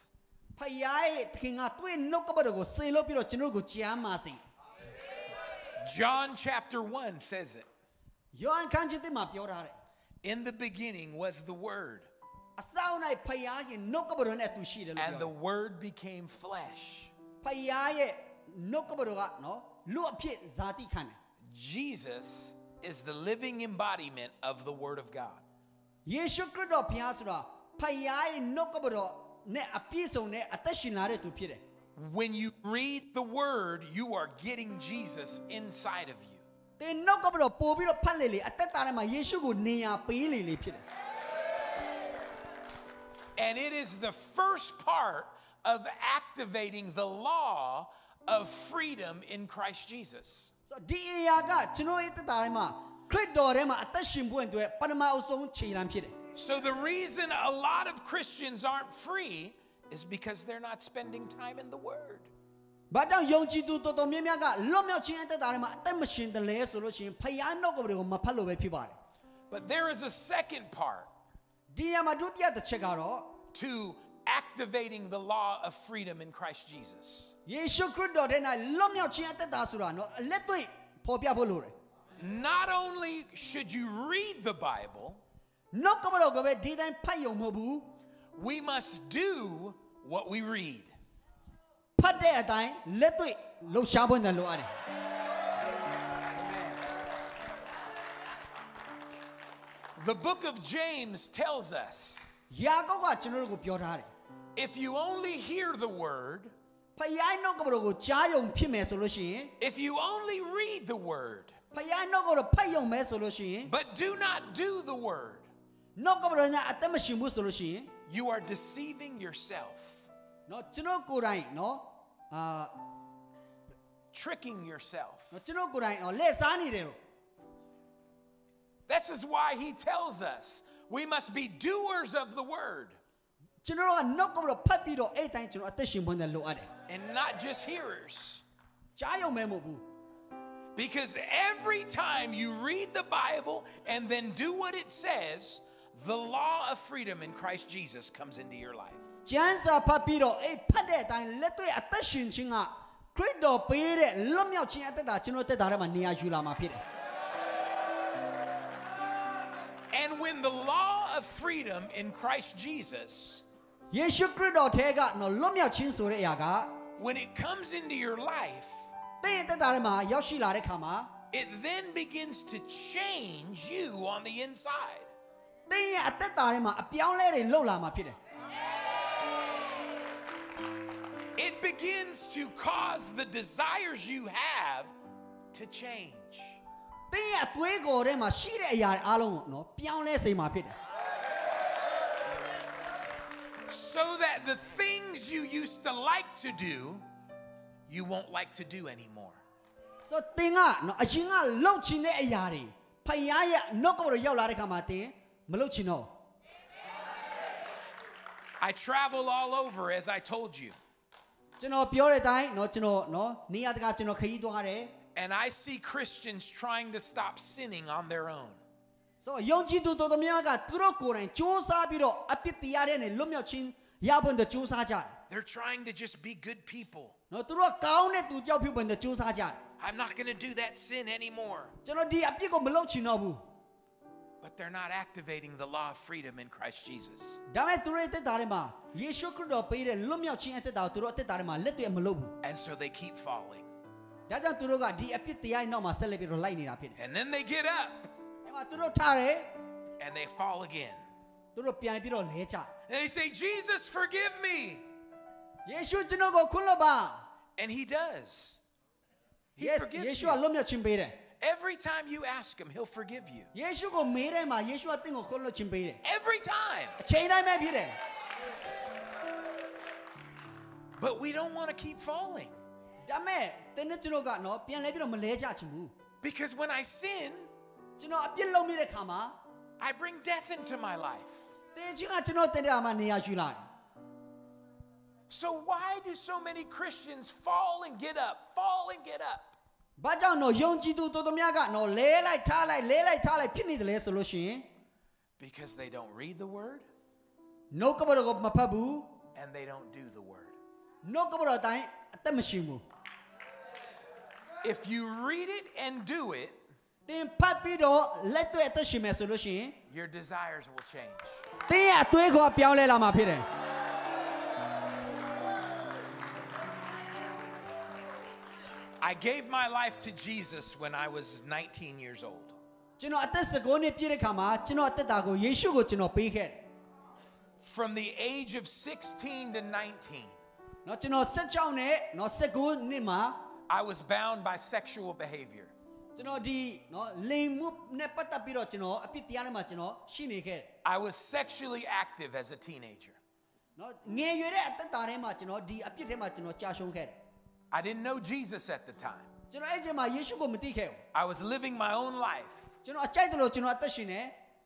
ဖယားရဲ့သခင်ကသူ့ရဲ့နှုတ်ကပတ်တော်ကိုစေလို့ပြီးတော့ကျွန်တော်တို့ကိုကြားမှာစေ John chapter one says it. ယောဟန်ခန်းကြီးတစ်မှာပြောထားတယ် In the beginning was the Word, အစအ၌ဖယားရဲ့နှုတ်ကပတ်တော်နဲ့အတူရှိတယ်လို့ and ပြော the Word became flesh. ဖယားရဲ့နှုတ်ကပတ်တော်ကနော်လူအဖြစ်ဇာတိခံတယ် Jesus is the living embodiment of the Word of God. ယေရှုခရစ်တော်ဘုရားဆိုတာဖယားရဲ့နှုတ်ကပတ်တော်နဲ့အပြည့်စုံတဲ့အသက်ရှင်လာတဲ့သူဖြစ်တယ် When you read the Word, you are getting Jesus inside of you. တင်နှုတ်ကပတ်တော်ပို့ပြီးတော့ဖတ်လေလေအသက်တာထဲမှာယေရှုကိုနေရာပေးလေလေဖြစ်တယ် And it is the first part of activating the law of freedom in Christ Jesus. ဆိုတော့ဒီအရာကကျွန်တော်ရဲ့အသက်တာထဲမှာခရစ်တော်ထဲမှာအသက်ရှင်ဖို့အတွက်ပထမအဆုံးခြေလှမ်းဖြစ်တယ် So the reason a lot of Christians aren't free is because they're not spending time in the Word. ဘာကြောင့်ယုံကြည်သူတော်တော်များများကလွတ်မြောက်ခြင်းအသက်တာထဲမှာအသက်မရှင်တယ်လဲဆိုလို့ရှိရင်ဖယားနှုတ်ကပတ်တော်ကိုမဖတ်လို့ပဲဖြစ်ပါတယ် But there is a second part ဒီနေရာမှာဒုတိယတစ်ချက်ကတော့ to activating the law of freedom in Christ Jesus. ယေရှုခရစ်တော်ထဲ၌လွတ်မြောက်ခြင်းအသက်တာဆိုတာနော်အလက်တွေ့ပေါ်ပြဖို့လိုတယ် Not only should you read the Bible, နှုတ်ကပတ်တော်ကပဲဒီတိုင်းဖတ်ယုံမဟုတ်ဘူး we must do what we read. ဖတ်တဲ့အတိုင်းလက်တွေ့လှုပ်ရှားဖို့နဲ့လိုအပ်တယ် The book of James tells us, ယာကုပ်ကကျွန်တော်တို့ကိုပြောထားတယ် if you only hear the word, ဖယားနှုတ်ကပတ်တော်ကိုကြားယုံဖြစ်မယ်ဆိုလို့ရှိရင် if you only read the word, ဖယားနှုတ်ကပတ်တော်ဖတ်ယုံမယ်ဆိုလို့ရှိရင် but do not do the word, နှုတ်ကပတ်တော်ညာအသက်မရှင်ဘူးဆိုလို့ရှိရင် you are deceiving yourself, နော်ကျွန်တော်ကိုယ်တိုင်နော်အာ tricking yourself. နော်ကျွန်တော်ကိုယ်တိုင်နော်လက်စားနေတယ်လို့ This is why he tells us we must be doers of the word ကျွန်တော်ကနှုတ်ကပတ်တော်ဖတ်ပြီးတော့အဲ့တိုင်းကျွန်တော်အသက်ရှင်ဖို့နဲ့လိုအပ်တယ် and not just hearers. ကြားယုံမယ်မဟုတ်ဘူး Because every time you read the Bible and then do what it says, the law of freedom in Christ Jesus comes into your life. ကျမ်းစာဖတ်ပြီးတော့အဲ့ဖတ်တဲ့အတိုင်းလက်တွေ့အသက်ရှင်ခြင်းကခရစ်တော်ပေးတဲ့လွတ်မြောက်ခြင်းအသက်တာကျွန်တော်တက်တာထဲမှာနေရာယူလာမှာဖြစ်တယ် And when the law of freedom in Christ Jesus, ယေရှုခရစ်တော်ထဲကနော်လွတ်မြောက်ခြင်းဆိုတဲ့အရာက when it comes into your life, တဲ့တက်တာထဲမှာရောက်ရှိလာတဲ့ခါမှာ it then begins to change you on the inside. တဲ့ရဲ့အသက်တာထဲမှာအပြောင်းလဲတွေလှုပ်လာမှာဖြစ်တယ် It begins to cause the desires you have to change. တဲ့ရဲ့အသွေးကိုယ်ထဲမှာရှိတဲ့အရာတွေအားလုံးကိုနော်ပြောင်းလဲစေမှာဖြစ်တယ် So that the things you used to like to do, you won't like to do anymore. ဆိုတော့တင်ကနော်အရင်ကလှုပ်ချင်တဲ့အရာတွေဖယားရဲ့နှုတ်ကပတ်တော်ရောက်လာတဲ့ခါမှာတင်မလှုပ်ချင်တော့ I travel all over, as I told you, ကျွန်တော်ပြောတဲ့အတိုင်းနော်ကျွန်တော်နော်နေရာတကာကျွန်တော်ခရီးသွားတယ် and I see Christians trying to stop sinning on their own. ဆိုတော့ယုံကြည်သူတော်တော်များများကသူတို့ကိုယ်တိုင်စူးစမ်းပြီးတော့အပြစ်တရားတွေနဲ့လွတ်မြောက်ခြင်းရဖို့အတွက်စူးစမ်းကြတယ် They're trying to just be good people. နော်သူတို့ကကောင်းတဲ့သူကြောက်ဖြစ်ဖို့အတွက်စူးစမ်းကြတယ် I'm not going to do that sin anymore. ကျွန်တော်ဒီအပြစ်ကိုမလုပ်ချင်တော့ဘူး But they're not activating the law of freedom in Christ Jesus. ဒါပေမဲ့သူတို့ရဲ့တက်တာတွေမှာယေရှုခရစ်တော်ပေးတဲ့လွတ်မြောက်ခြင်းအသက်တာကိုသူတို့အသက်တာတွေမှာလက်တွေ့မလုပ်ဘူး And so they keep falling. ဒါကြောင့်သူတို့ကဒီအပြစ်တရားရဲ့နောက်မှာဆက်လက်ပြီးတော့လိုက်နေတာဖြစ်တယ် And then they get up အဲ့မှာသူတို့ထားတယ် and they fall again. သူတို့ပြန်ပြီးတော့လဲကြ And they say, Jesus, forgive me. ယေရှုကျွန်တော်ကိုခွင့်လွှတ်ပါ And he does. He Yes ယေ forgives ရှုက you. လွတ်မြောက်ခြင်းပေးတယ် Every time you ask him, he'll forgive you. ယေရှုကိုမေးတဲ့မှာယေရှုကတင့်ကိုခွင့်လွှတ်ခြင်းပေးတယ် Every time. အချိန်တိုင်းပဲဖြစ်တယ် But we don't want to keep falling. ဒါမဲ့တင်းနဲ့ကျွန်တော်ကနော်ပြန်လဲပြီးတော့မလဲကြချင်ဘူး Because when I sin, ကျွန်တော်အပြစ်လုပ်မိတဲ့ခါမှာ I bring death into my life. တင်းချင်းကကျွန်တော်တင်တဲ့မှာနေရာယူလာတယ် So why do so many Christians fall and get up, fall and get up? ဘာကြောင့်တော့ယုံကြည်သူတော်တော်များကနော်လဲလိုက်ထားလိုက်လဲလိုက်ထားလိုက်ဖြစ်နေတယ်လဲဆိုလို့ရှိရင် Because they don't read the word နှုတ်ကပတ်တော်ကိုမဖတ်ဘူး and they don't do the word. နှုတ်ကပတော်အတိုင်းအသက်မရှိဘူး If you read it and do it, သင်ဖတ်ပြီးတော့လက်တွေ့အသက်ရှင်မယ်ဆိုလို့ရှိရင် your desires will change. သင်ရဲ့အသွေးခေါ်ပြောင်းလဲလာမှာဖြစ်တယ် I gave my life to Jesus when I was nineteen years old. ကျွန်တော်အသက်၁၉နှစ်ပြည့်တဲ့ခါမှာကျွန်တော်အသက်တာကိုယေရှုကိုကျွန်တော်ပေးခဲ့တယ် From the age of sixteen to nineteen, เนาะကျွန်တော်၁၆နဲ့เนาะ၁၉နှစ်မှာ I was bound by sexual behavior. ကျွန်တော်ဒီเนาะလိမ်မှုနဲ့ပတ်သက်ပြီးတော့ကျွန်တော်အပြစ်တရားထဲမှာကျွန်တော်ရှိနေခဲ့တယ် I was sexually active as a teenager. เนาะငယ်ရွယ်တဲ့အသက်တာထဲမှာကျွန်တော်ဒီအပြစ်ထဲမှာကျွန်တော်ကြာရှုံးခဲ့တယ် I didn't know Jesus at the time. ကျွန်တော်အဲ့ဒီမှာယေရှုကိုမသိခဲ့ဘူး I was living my own life. ကျွန်တော်အကြိုက်တယ်လို့ကျွန်တော်အသက်ရှင်နေ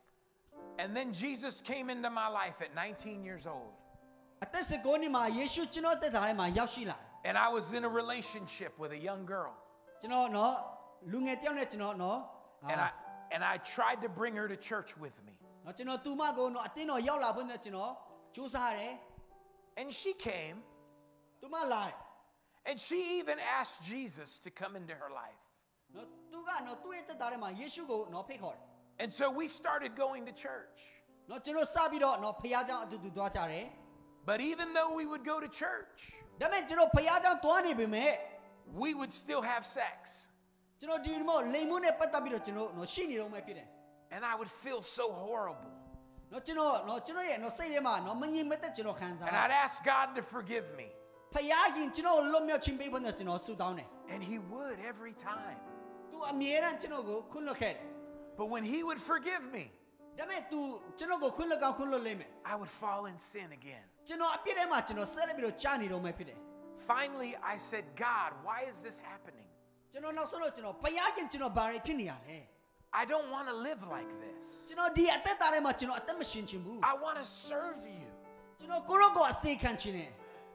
And then Jesus came into my life at nineteen years old. အသက်၁၉နှစ်မှာယေရှုကျွန်တော်အသက်တာထဲမှာရောက်ရှိလာတယ် And I was in a relationship with a young girl. ကျွန်တော်เนาะလူငယ်တယောက်နဲ့ကျွန်တော်เนาะ And I and I tried to bring her to church with me. เนาะကျွန်တော်သူမကိုเนาะအတင်းတော်ရောက်လာဖို့နဲ့ကျွန်တော်ကြိုးစားရတယ် And she came, သူမလာတယ် and she even asked Jesus to come into her life. เนาะသူကเนาะသူ့ရဲ့သက်တာထဲမှာယေရှုကိုเนาะဖိတ်ခေါ်တယ် And so we started going to church. เนาะကျွန်တော်စပြီးတော့เนาะဖခင်เจ้าအတူတူသွားကြတယ် But even though we would go to church, ဒါပေမဲ့ကျွန်တော်ဖခင်เจ้าသွားနေပေမဲ့ we would still have sex. ကျွန်တော်ဒီမို့လိမ်မှုနဲ့ပတ်သက်ပြီးတော့ကျွန်တော်เนาะရှိနေတော့မှဖြစ်တယ် And I would feel so horrible. เนาะကျွန်တော်เนาะကျွန်တော်ရဲ့เนาะစိတ်ထဲမှာเนาะမငြိမ်မသက်ကျွန်တော်ခံစား And I'd ask God to forgive me. ဖခင်ကျွန်တော်လွတ်မြောက်ခြင်းပေးဖို့နဲ့ကျွန်တော်ဆုတောင်းတယ် And He would every time. သူအမြဲတမ်းကျွန်တော်ကိုခွင့်လွှတ်ခဲ့တယ် But when He would forgive me, ဒါပေမဲ့ तू ကျွန်တော်ကိုခွင့်လွှတ်ကောင်းခွင့်လွှတ်လိမ့်မယ် I would fall in sin again. ကျွန်တော်အပြစ်ထဲမှာကျွန်တော်ဆက်လက်ပြီးတော့ကြာနေတော့မှဖြစ်တယ် Finally, I said, God, why is this happening? ကျွန်တော်နောက်ဆုံးတော့ကျွန်တော်ဖခင်ကျွန်တော်ဘာတွေဖြစ်နေရလဲ I don't want to live like this. ကျွန်တော်ဒီအသက်တာထဲမှာကျွန်တော်အသက်မရှင်ချင်ဘူး I want to serve you. ကျွန်တော်ကိုရောကိုအစေခံချင်တယ်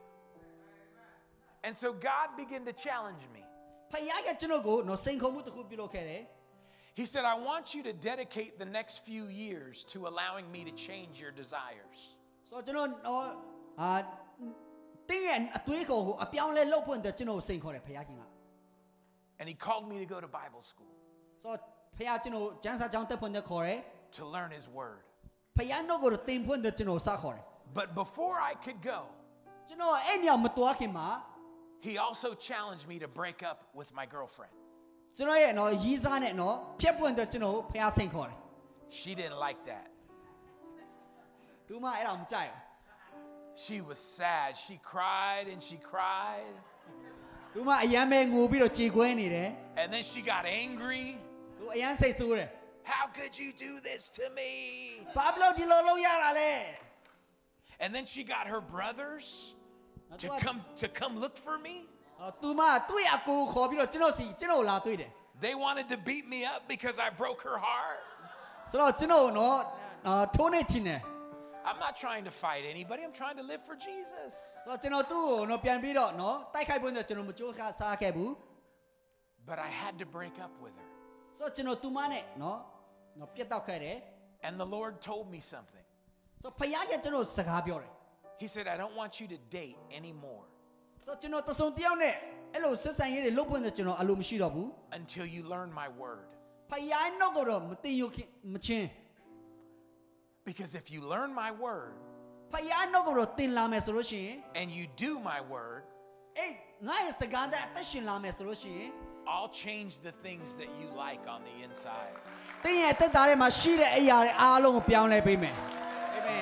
And so God began to challenge me. ဖခင်ကကျွန်တော်ကိုနော်စိန်ခေါ်မှုတစ်ခုပြုလုပ်ခဲ့တယ် He said, I want you to dedicate the next few years to allowing me to change your desires. ဆိုတော့ကျွန်တော်နော်အာတင်းရဲ့အသွေးခေါ်ကိုအပြောင်းလဲလုပ်ဖို့အတွက်ကျွန်တော်စိန်ခေါ်တယ်ဖခင်က And He called me to go to Bible school ဆိုတော့ဖခင်ကျွန်တော်ကျမ်းစာကျောင်းတက်ဖို့နဲ့ခေါ်တယ် to learn His word. ဖခင်တို့ကိုသင်ဖို့အတွက်ကျွန်တော်စခေါ်တယ် But before I could go, ကျွန်တော်အဲ့ညမတော်ခင်မှာ He also challenged me to break up with my girlfriend. ကျွန်တော်ရဲ့နော်ရီးစားနဲ့နော်ဖြတ်ပွင့်တဲ့ကျွန်တော်ဖះစိန်ခေါ်တယ် She didn't like that. သူမအဲ့ဒါမကြိုက် She was sad. She cried and she cried. ဘူးသူမအယမ်းပဲငိုပြီးတော့ကြေကွဲနေတယ် And then she got angry. သူအယမ်းစိတ်ဆိုးတယ် How could you do this to me? ဘာဘလို့ဒီလိုလုပ်ရတာလဲ And then she got her brothers to come to come look for me. သူမသူ့ရဲ့အကိုခေါ်ပြီးတော့ကျွန်တော်စီကျွန်တော်လာတွေ့တယ် They wanted to beat me up because I broke her heart. ဆိုတော့ကျွန်တော်နော်ထိုးနေချင်တယ် I'm not trying to fight anybody. I'm trying to live for Jesus. ဆိုတော့ကျွန်တော်သူ့ကိုနော်ပြန်ပြီးတော့နော်တိုက်ခိုက်ဖို့နဲ့ကျွန်တော်မကြိုးစားခဲ့ဘူး But I had to break up with her. ဆိုတော့ကျွန်တော်သူမနဲ့နော်နော်ပြတ်တောက်ခဲ့တယ် And the Lord told me something. ဆိုတော့ဖခင်ကကျွန်တော်စကားပြောတယ် He said, I don't want you to date anymore ဆိုတော့ကျွန်တော်တဆုံတယောက်နဲ့အဲ့လိုဆက်ဆံရေးတွေလုပ်ဖို့နဲ့ကျွန်တော်အလိုမရှိတော့ဘူး until you learn my word. ဖခင်နှုတ်ကတော့မတင်ယူခင်မချင်း Because if you learn my word ဖခင်နှုတ်ကတော့တင်လာမယ်ဆိုလို့ရှိရင် and you do my word, အေးငါရဲ့စကားတဲ့အသက်ရှင်လာမယ်ဆိုလို့ရှိရင် I'll change the things that you like on the inside. တင်းရဲ့တက်တာထဲမှာရှိတဲ့အရာတွေအားလုံးကိုပြောင်းလဲပေးမယ်အာမင်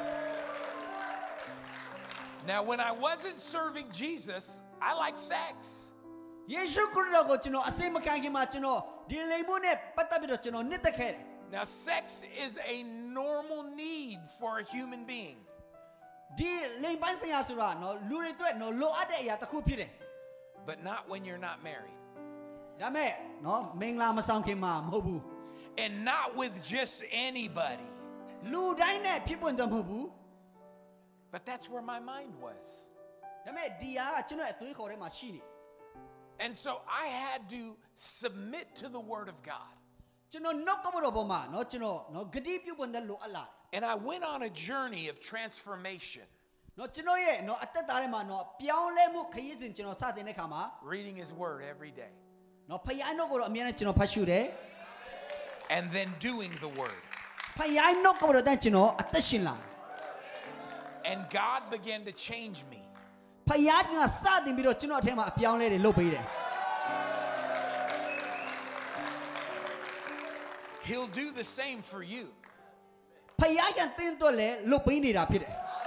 Now, when I wasn't serving Jesus, I liked sex. ယေရှုခရစ်တော်ကိုကျွန်တော်အစိမခံခင်မှာကျွန်တော်ဒီလိမ်မှုနဲ့ပတ်သက်ပြီးတော့ကျွန်တော်နှစ်သက်ခဲ့တယ် Now, sex is a normal need for a human being. ဒီလိမ်ပိုင်းဆိုင်ရာဆိုတာနော်လူတွေအတွက်နော်လိုအပ်တဲ့အရာတစ်ခုဖြစ်တယ် But not when you're not married. ဒါမဲ့နော်မင်္ဂလာမဆောင်ခင်မှာမဟုတ်ဘူး And not with just anybody. လူတိုင်းနဲ့ဖြစ်ပွင့်တော့မဟုတ်ဘူး But that's where my mind was. ဒါမဲ့ဒီဟာကကျွန်တော်အသွေးခေါ်ထဲမှာရှိနေ And so I had to submit to the word of God. ကျွန်တော်နှုတ်ကပတော်ပေါ်မှာနော်ကျွန်တော်နော်ဂတိပြုပွင့်တဲ့လိုအပ်လာ And I went on a journey of transformation. နနော်ကျွန်တော်ရဲ့နော်အသက်တာထဲမှာနော်ပြောင်းလဲမှုခရီးစဉ်ကျွန်တော်စတင်တဲ့ခါမှာ reading his word every day နော်ဖယားနှုတ်ကိုတော့အမြဲတမ်းကျွန်တော်ဖတ်ရှုတယ် and then doing the word ဖယားနှုတ်ကိုတော့တန်းကျွန်တော်အသက်ရှင်လာ and God began to change me ဖယားကစတင်ပြီးတော့ကျွန်တော်အထက်မှာအပြောင်းလဲတွေလုပ်ပေးတယ် He'll do the same for you ဖယားကတင်းတော့လေလုပ်ပေးနေတာဖြစ်တယ်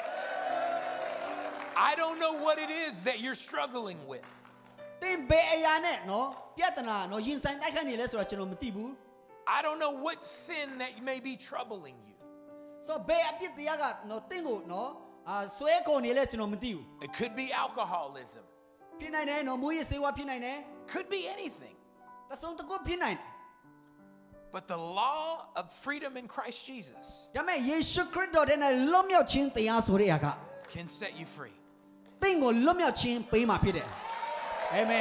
I don't know what it is that you're struggling with တင်းဘယ်အရာနဲ့နော်ပြဿနာနော်ရင်ဆိုင်တိုက်ခိုက်နေလဲဆိုတော့ကျွန်တော်မသိဘူး I don't know what sin that may be troubling you ဆိုဘယ်အပြစ်တရားကနော်တင်းကိုနော်အာဆွဲကုန်နေလဲကျွန်တော်မသိဘူး It could be alcoholism ဖြစ်နိုင်တယ်နော်မူရစေဝါဖြစ်နိုင်တယ် could be anything တဆုံတကုဖြစ်နိုင်တယ် but the law of freedom in Christ Jesus ဒါပေမဲ့ယေရှုခရစ်တော်တဲ့နဲ့လွတ်မြောက်ခြင်းတရားဆိုတဲ့အရာက can set you free တင်းကိုလွတ်မြောက်ခြင်းပေးမှာဖြစ်တယ်အာမင်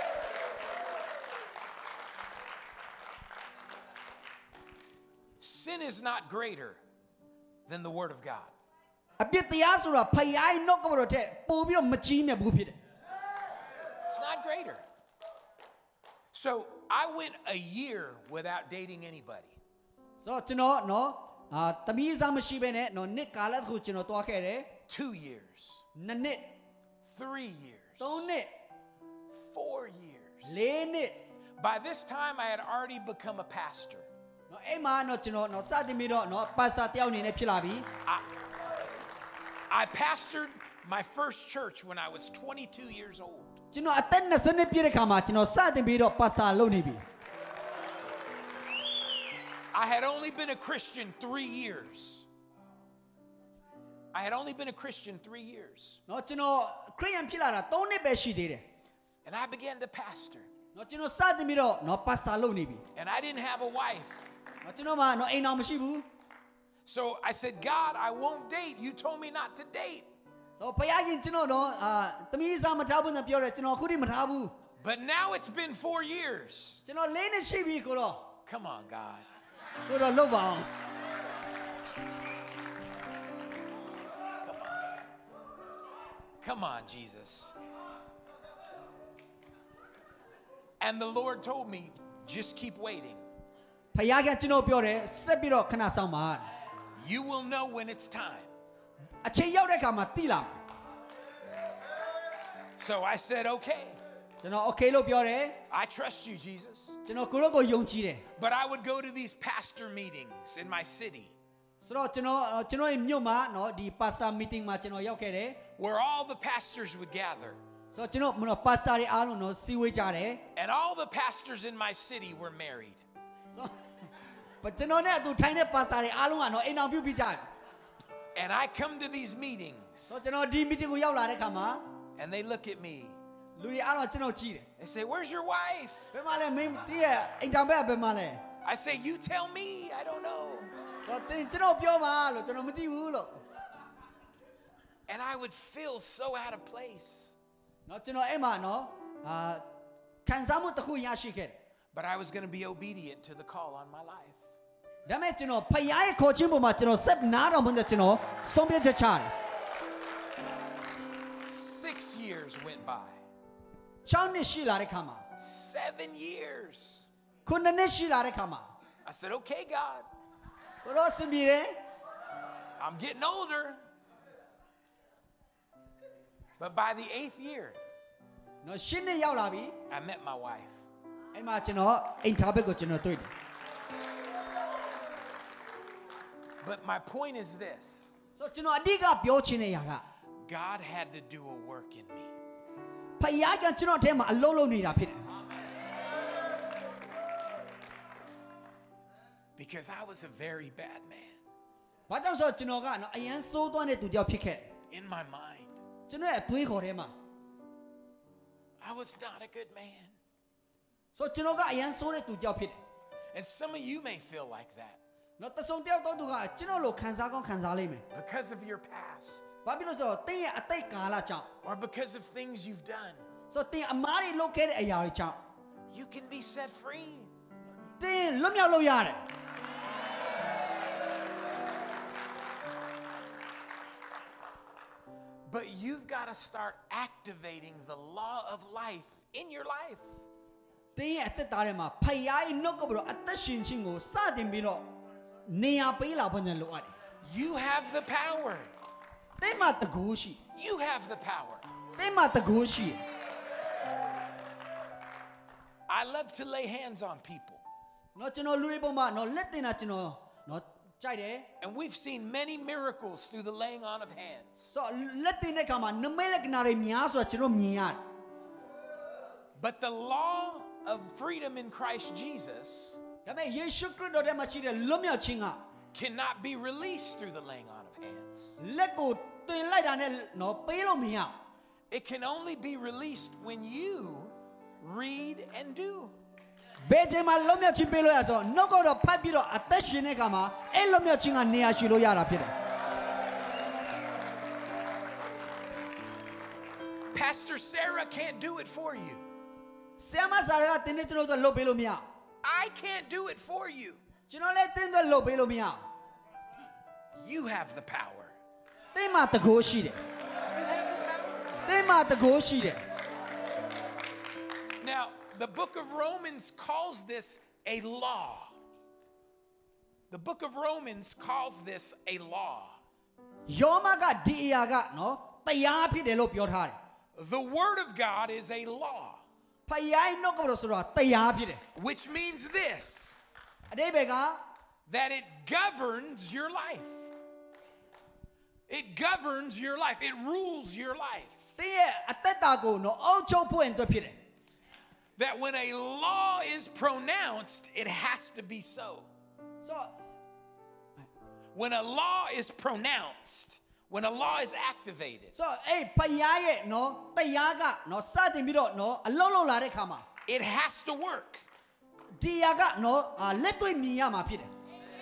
Sin is not greater than the word of God အပြစ်တရားဆိုတာဖယားနှုတ်ကပတော်တဲ့ပို့ပြီးတော့မကြီးမြတ်ဘူးဖြစ်တယ် It's not greater so I went a year without dating anybody ဆိုကျွန်တော်နော်အာတမီးစားမရှိဘဲနဲ့နော်နှစ်ကာလတစ်ခုကျွန်တော်တွားခဲ့တယ် two years နှစ်နှစ် three years သုံးနှစ် four years လေးနှစ် by this time I had already become a pastor နော်အဲ့မှာနော်ကျွန်တော်နော်စတင်ပြီးတော့နော်ပါစတာတယောက်အနေနဲ့ဖြစ်လာပြီ I, I pastored my first church when I was twenty-two years old ကျွန်တော်အသက်20နှစ်ပြည့်တဲ့ခါမှာကျွန်တော်စတင်ပြီးတော့ပါစတာလုပ်နေပြီ I had only been a Christian three years I had only been a Christian three years နော်ကျွန်တော်ခရစ်ယာန်ဖြစ်လာတာသုံးနှစ်ပဲရှိသေးတယ် and I began to pastor နော်ကျွန်တော်စတင်ပြီးတော့နော်ပါစတာလုပ်နေပြီ and I didn't have a wife နော်ကျွန်တော်မှာနော်အိမ်တော်မရှိဘူး so I said God I won't date you told me not to date ဆိုဘုရားရှင်ကျွန်တော်တော့အာတမီးစားမထားဘူးနဲ့ပြောတယ်ကျွန်တော်အခုထိမထားဘူး but now it's been four years ကျွန်တော်လေးနှစ်ရှိပြီကိုတော့ come on God ကိုတော့လုပ်ပါအောင် come on Jesus and the Lord told me just keep waiting ဘုရားကကျွန်တော်ပြောတယ်ဆက်ပြီးတော့ခဏဆောင်ပါ you will know when it's time အချိန်ရောက်တဲ့အခါမှာသိလာမယ် so I said okay ကျွန်တော် okay လို့ပြောတယ် I trust you Jesus ကျွန်တော်ကိုရောကိုယုံကြည်တယ် but I would go to these pastor meetings in my city ဆိုတော့ကျွန်တော်ကျွန်တော်ရဲ့မြို့မှာနော်ဒီ pastor meeting မှာကျွန်တော်ရောက်ခဲ့တယ် where all the pastors would gather ဆိုတော့ကျွန်တော်နော် pastor တွေအားလုံးနော်စီဝေးကြတယ် and all the pastors in my city were married ဆိုကျွန်တော်နဲ့အတူထိုင်းတဲ့ pastor တွေအားလုံးကနော်အိမ်အောင်ပြုပြီးကြတယ် and I come to these meetings ဆိုတော့ကျွန်တော်ဒီ meeting ကိုရောက်လာတဲ့အခါမှာ and they look at me လူတွေအားလုံးကျွန်တော်ကြည့်တယ် they say where's your wife ဘယ်မှာလဲမင်းတည့်ရဲ့အိမ်တောင်ဘက်ကဘယ်မှာလဲ I say you tell me I don't know တော့တင်ကျွန်တော်ပြောပါလို့ကျွန်တော်မသိဘူးလို့ and I would feel so out of place နော်ကျွန်တော်အဲ့မှာနော်အာခံစားမှုတစ်ခုရရှိခဲ့တယ် but I was going to be obedient to the call on my life ဒါမဲ့ကျွန်တော်ဖယားရဲ့ခေါ်ခြင်းပေါ်မှာကျွန်တော်ဆက်နားတော်မွန်းတဲ့ကျွန်တော်ဆုံးဖြတ်ချက်ချတယ် six years went by ၆နှစ်ရှိလာတဲ့ခါမှာ seven years ခုနှစ်နှစ်ရှိလာတဲ့ခါမှာ I said okay God ဘရောစင်ပြေတယ် I'm getting older but by the eighth year နော်ရှင်းနှစ်ရောက်လာပြီ I met my wife အဲ့မှာကျွန်တော်အိမ်ထားဘက်ကိုကျွန်တော်တွေ့တယ် but my point is this ဆိုကျွန်တော်အဓိကပြောချင်တဲ့အရာက God had to do a work in me ဖယားကကျွန်တော်အထဲမှာအလုံးလုံးနေတာဖြစ်တယ် because I was a very bad man ဘာကြောင့်ဆိုကျွန်တော်ကနော်အရန်စိုးသွမ်းတဲ့သူတယောက်ဖြစ်ခဲ့တယ် in my mind ကျွန်တော်ရဲ့အသွေးခေါ်ထဲမှာ I was not a good man ဆိုကျွန်တော်ကအရန်စိုးတဲ့သူတယောက်ဖြစ်တယ် and some of you may feel like that နော်တဆုံတယောက်တော့သူကကျွန်တော်လိုခံစားကောင်းခံစားလိမ့်မယ် because of your past ဘာဖြစ်လို့ဆိုတော့တင်းရဲ့အတိတ်ကာလကြောင့် or because of things you've done ဆိုတော့တင်းအမားတွေလုပ်ခဲ့တဲ့အရာတွေကြောင့် you can be set free တင်းလွတ်မြောက်လို့ရတယ် but But you've got to start activating the law of life in your life. တင်းရဲ့အသက်တာထဲမှာဖယားရဲ့နှုတ်ကပတော်အသက်ရှင်ခြင်းကိုစတင်ပြီးတော့နေရာပေးလာဖို့နဲ့လိုအပ်တယ် You have the power. တင်းမှာတကူရှိ You have the power. တင်းမှာတကူရှိ I love to lay hands on people. နော်ကျွန်တော်လူတွေပေါ်မှာနော်လက်တင်တာကျွန်တော်နော်ကြိုက်တယ် And we've seen many miracles through the laying on of hands. ဆိုလက်တင်တဲ့ခါမှာနမိတ်လက္ခဏာတွေများစွာကျွန်တော်မြင်ရတယ် But the law of freedom in Christ Jesus ဒါပေမဲ့ယေရှုခရစ်တော်ထဲမှာရှိတဲ့လွတ်မြောက်ခြင်းက cannot be released through the laying on of hands. လက်ကိုတင်လိုက်တာနဲ့နော်ပေးလို့မရ It can only be released when you read and do. ဘယ်ချိန်မှာလွတ်မြောက်ခြင်းပေးလို့ရဆိုနှုတ်ကတော့ဖတ်ပြီးတော့အသက်ရှင်တဲ့ခါမှာအဲ့လွတ်မြောက်ခြင်းကနေရာရှိလို့ရတာဖြစ်တယ် Pastor Sarah can't do it for you. ဆရာမစာရကတင်းနေကျွန်တော်တို့လုပ်ပေးလို့မရ I can't do it for you. ကျွန်တော်လည်းတင်းတော့လုပ်ပေးလို့မရ You have the power. တင်းမှာတကိုးရှိတယ်တင်းမှာတကိုးရှိတယ် Now, the book of Romans calls this a law. The book of Romans calls this a law. ယောမကဒီအရာကနော်တရားဖြစ်တယ်လို့ပြောထားတယ် The word of God is a law, ဖယားနှုတ်ကပတော်ဆိုတော့တရားဖြစ်တယ် which means this, အတိပ္ပယ်က that it governs your life. It governs your life. It rules your life. တင်းရဲ့အသက်တာကိုနော်အောက်ချုပ်ဖို့အတွက်ဖြစ်တယ် That when a law is pronounced, it has to be so. ဆို When a law is pronounced, when a law is activated, ဆိုအဲ့ဖယားရဲ့နော်တရားကနော်စတင်ပြီးတော့နော်အလုံးလုံးလာတဲ့ခါမှာ it has to work. ဒီအရာကနော်လက်တွေ့မြင်ရမှာဖြစ်တယ်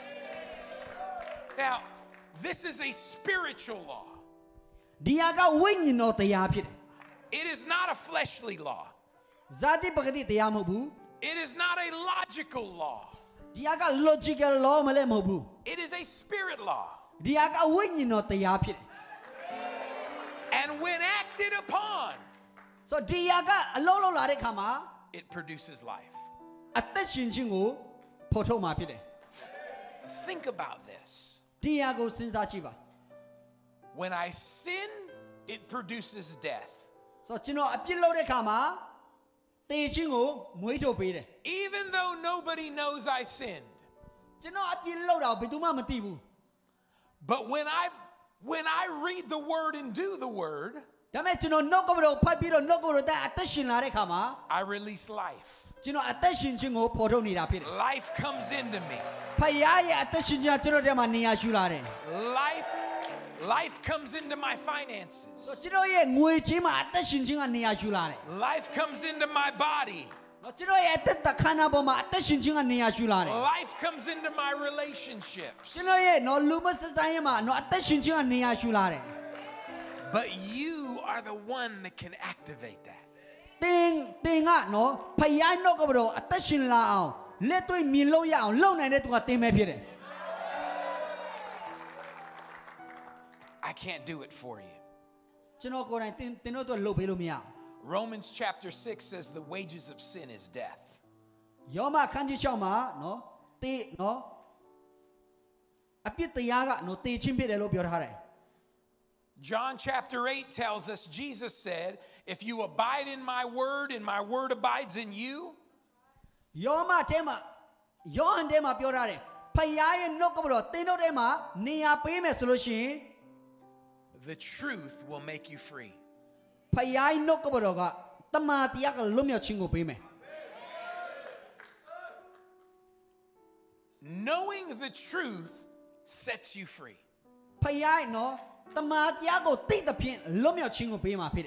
Now, this is a spiritual law. ဒီအရာကဝိညာဉ်တော်တရားဖြစ်တယ် It is not a fleshly law. ဇာတိပဂတိတရားမဟုတ်ဘူး It is not a logical law. ဒီအရာက logical law မလည်းမဟုတ်ဘူး It is a spirit law. ဒီအရာကဝိညာဉ်တော်တရားဖြစ်တယ် And when acted upon, ဆိုဒီအရာကအလုံးလုံးလာတဲ့ခါမှာ it produces life. အသက်ရှင်ခြင်းကိုဖော်ထုတ်မှာဖြစ်တယ် Think about this. ဒီအရာကိုစဉ်းစားကြည့်ပါ When I sin, it produces death. ဆိုကျွန်တော်အပြစ်လုပ်တဲ့ခါမှာတေခြင်းကိုမွေးထုတ်ပေးတယ် Even though nobody knows I sinned. ကျွန်တော်အပြစ်လုပ်တာကိုဘယ်သူမှမသိဘူး But when I when I read the word and do the word, ဒါပေမဲ့ကျွန်တော်နှုတ်ကပတော်ဖတ်ပြီးတော့နှုတ်ကပတော်တဲ့အသက်ရှင်လာတဲ့ခါမှာ I release life. ကျွန်တော်အသက်ရှင်ခြင်းကိုဖော်ထုတ်နေတာဖြစ်တယ် Life comes into me. ဖခင်ရဲ့အသက်ရှင်ခြင်းကကျွန်တော်ထဲမှာနေရာယူလာတယ် Life life comes into my finances. ကျွန်တော်ရဲ့ငွေချင်းမှာအသက်ရှင်ခြင်းကနေရာယူလာတယ် Life comes into my body. ကျွန်တော်ရဲ့အသက်တာခန္ဓာပေါ်မှာအသက်ရှင်ခြင်းကနေရာယူလာတယ် Life comes into my relationships. ကျွန်တော်ရဲ့နော်လူမဆက်ဆိုင်ရမှာနော်အသက်ရှင်ခြင်းကနေရာယူလာတယ် But you are the one that can activate that. တင်တင်ကနော်ဖခင်နှုတ်ကပတော်အသက်ရှင်လာအောင်လက်တွေ့မြင်လို့ရအောင်လုပ်နိုင်တဲ့သူကတင်ပဲဖြစ်တယ် I can't do it for you. ကျွန်တော်ကိုယ်တိုင်တင်တင်တို့တော့လုပ်ပေးလို့မရအောင် Romans chapter six says the wages of sin is death. ယောမခန်းကြီး၆မှာနော်တေနော်အပြစ်တရားကနော်တေချင်းဖြစ်တယ်လို့ပြောထားတယ် John chapter eight tells us, Jesus said, if you abide in my word and my word abides in you, ယောမထဲမှာယောဟန်ထဲမှာပြောထားတယ်ဖခင်ရဲ့နှုတ်ကပတော်တင်းတို့ထဲမှာနေရာပေးမယ်ဆိုလို့ရှိရင် the truth will make you free. ဖခင်ရဲ့နှုတ်ကပတော်ကတမန်တရားကလွတ်မြောက်ခြင်းကိုပေးမယ် Knowing the truth sets you free. ဖခင်နော်တမန်တရားကိုသိတဲ့ဖြင့်လွတ်မြောက်ခြင်းကိုပေးမှာဖြစ်တယ်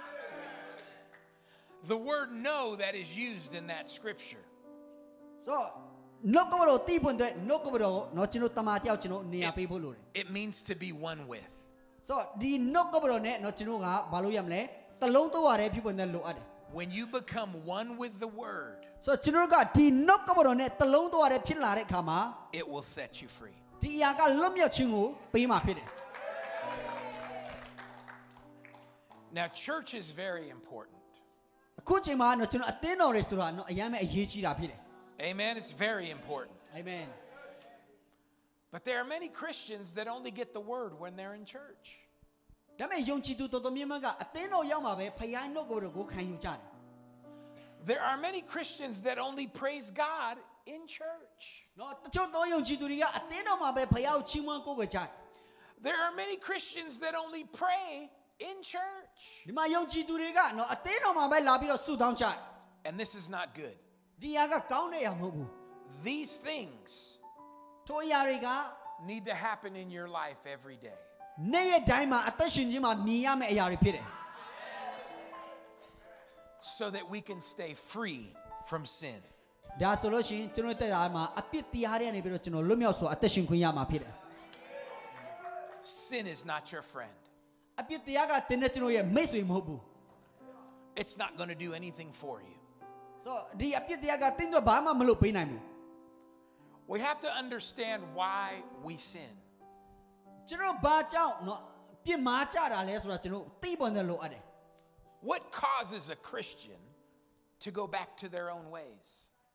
The word know that is used in that scripture, ဆိုနှုတ်ကပတော်သိဖို့တဲ့နှုတ်ကပတော်နော်ကျွန်တော်တမန်တရားကျွန်တော်နေရာပေးဖို့လိုတယ် it means to be one with. ဆိုဒီနှုတ်ကပတော်နဲ့နော်ကျွန်တော်ကဘာလို့ရမလဲတလုံးတော့ရတယ်ဖြစ်ဖို့နဲ့လိုအပ်တယ် When you become one with the word, ဆိုကျွန်တော်ကဒီနှုတ်ကပတော်နဲ့တလုံးတော့ရတယ်ဖြစ်လာတဲ့အခါမှာ it will set you free. ဒီအရာကလွတ်မြောက်ခြင်းကိုပေးမှာဖြစ်တယ် Now, church is very important. အခုချိန်မှာနော်ကျွန်တော်အသင်းတော်တွေဆိုတာနော်အရင်မဲ့အရေးကြီးတာဖြစ်တယ် Amen. It's very important. Amen But there are many Christians that only get the word when they're in church. ဒါပေမဲ့ယုံကြည်သူတော်တော်များများကအသင်းတော်ရောက်မှာပဲဖခင်နှုတ်ကိုယ်တော်ကိုခံယူကြတယ် There are many Christians that only praise God in church. နော်တချို့သောယုံကြည်သူတွေကအသင်းတော်မှာပဲဖခင်ကိုချီးမွမ်းကိုးကွယ်ကြတယ် There are many Christians that only pray in church. ဒီမှာယုံကြည်သူတွေကနော်အသင်းတော်မှာပဲလာပြီးတော့ဆုတောင်းကြတယ် And this is not good. ဒီအရာကကောင်းတဲ့အရာမဟုတ်ဘူး These things ထိုအရာတွေက need to happen in your life every day. နေ့ရက်တိုင်းမှာအသက်ရှင်ခြင်းမှာမြင်ရမယ့်အရာတွေဖြစ်တယ် So that we can stay free from sin. ဒါဆိုလို့ရှိရင်ကျွန်တော်တက်တာမှာအပြစ်တရားတွေကနေပြီးတော့ကျွန်တော်လွတ်မြောက်စွာအသက်ရှင်ခွင့်ရမှာဖြစ်တယ် Sin is not your friend. အပြစ်တရားကတင်းတဲ့ကျွန်တော်ရဲ့မိတ်ဆွေမဟုတ်ဘူး It's not going to do anything for you. ဆိုဒီအပြစ်တရားကတင်းတော့ဘာမှမလုပ်ပေးနိုင်ဘူး We have to understand why we sin. ကျွန်တော်ဘာကြောင့်နော်ပြစ်မှားကြတာလဲဆိုတာကျွန်တော်သိပေါ်နေလို့အပ်တယ် What causes a Christian to go back to their own ways?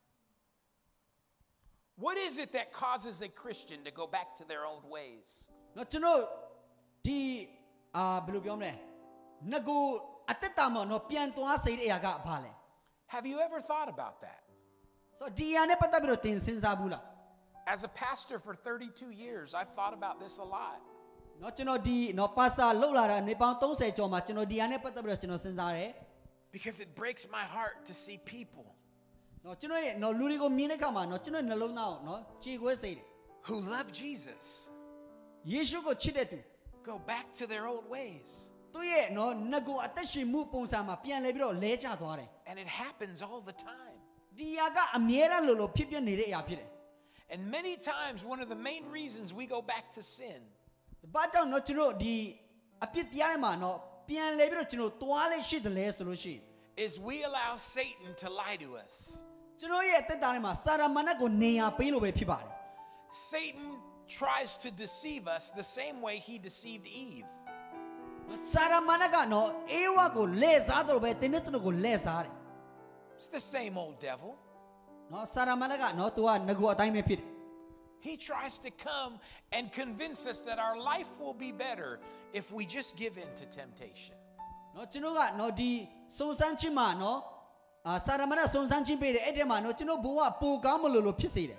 What is it that causes a Christian to go back to their own ways? နော်ကျွန်တော်ဒီအာဘယ်လိုပြောမလဲငကိုအတက်တာမော်နော်ပြန်သွားစေတဲ့အရာကဘာလဲ Have you ever thought about that? ဆိုဒီအရာနဲ့ပတ်သက်ပြီးတော့သင်စဉ်းစားဘူးလား As a pastor for thirty-two years, I've thought about this a lot. နော်ကျွန်တော်ဒီနော်ပါစတာလှုပ်လာတာနေပေါင်းthirtyကျော်မှာကျွန်တော်ဒီအရာနဲ့ပတ်သက်ပြီးတော့ကျွန်တော်စဉ်းစားတယ် Because it breaks my heart to see people နော်ကျွန်တော်ရဲ့နော်လူတွေကိုမြင်တဲ့အခါမှာနော်ကျွန်တော်နှလုံးသားကိုနော်ခြေခွဲစေတယ် who love Jesus ယေရှုကိုချစ်တဲ့သူ go back to their old ways. သူရဲ့နော်ငကိုအသက်ရှင်မှုပုံစံမှာပြန်လဲပြီးတော့လဲကျသွားတယ် And it happens all the time. ဒီအရာကအမြဲတမ်းလို့လို့ဖြစ်ပြနေတဲ့အရာဖြစ်တယ် And many times, one of the main reasons we go back to sin ဘာကြောင့်နော်ကျွန်တော်ဒီအပြစ်တရားတွေမှာနော်ပြန်လဲပြီးတော့ကျွန်တော်သွားလဲရှိတယ်လဲဆိုလို့ရှိရင် is we allow Satan to lie to us. ကျွန်တော်ရဲ့အသက်တာထဲမှာစာရမဏေကိုနေရာပေးလို့ပဲဖြစ်ပါတယ် Satan tries to deceive us the same way he deceived Eve. စာရမဏေကနော်အေဝါကိုလဲစားတယ်လို့ပဲတင်းတဲ့သူကိုလဲစားတယ် It's the same old devil. နော်စာရမဏေကနော်သူကငကိုအတိုင်းပဲဖြစ်တယ် He tries to come and convince us that our life will be better if we just give in to temptation. နော်ကျွန်တော်ကနော်ဒီစုံစမ်းခြင်းမှာနော်အာစာရမဏေစုံစမ်းခြင်းပေးတယ်အဲ့ဒီမှာနော်ကျွန်တော်ဘဝပိုကောင်းမလို့လို့ဖြစ်စေတယ်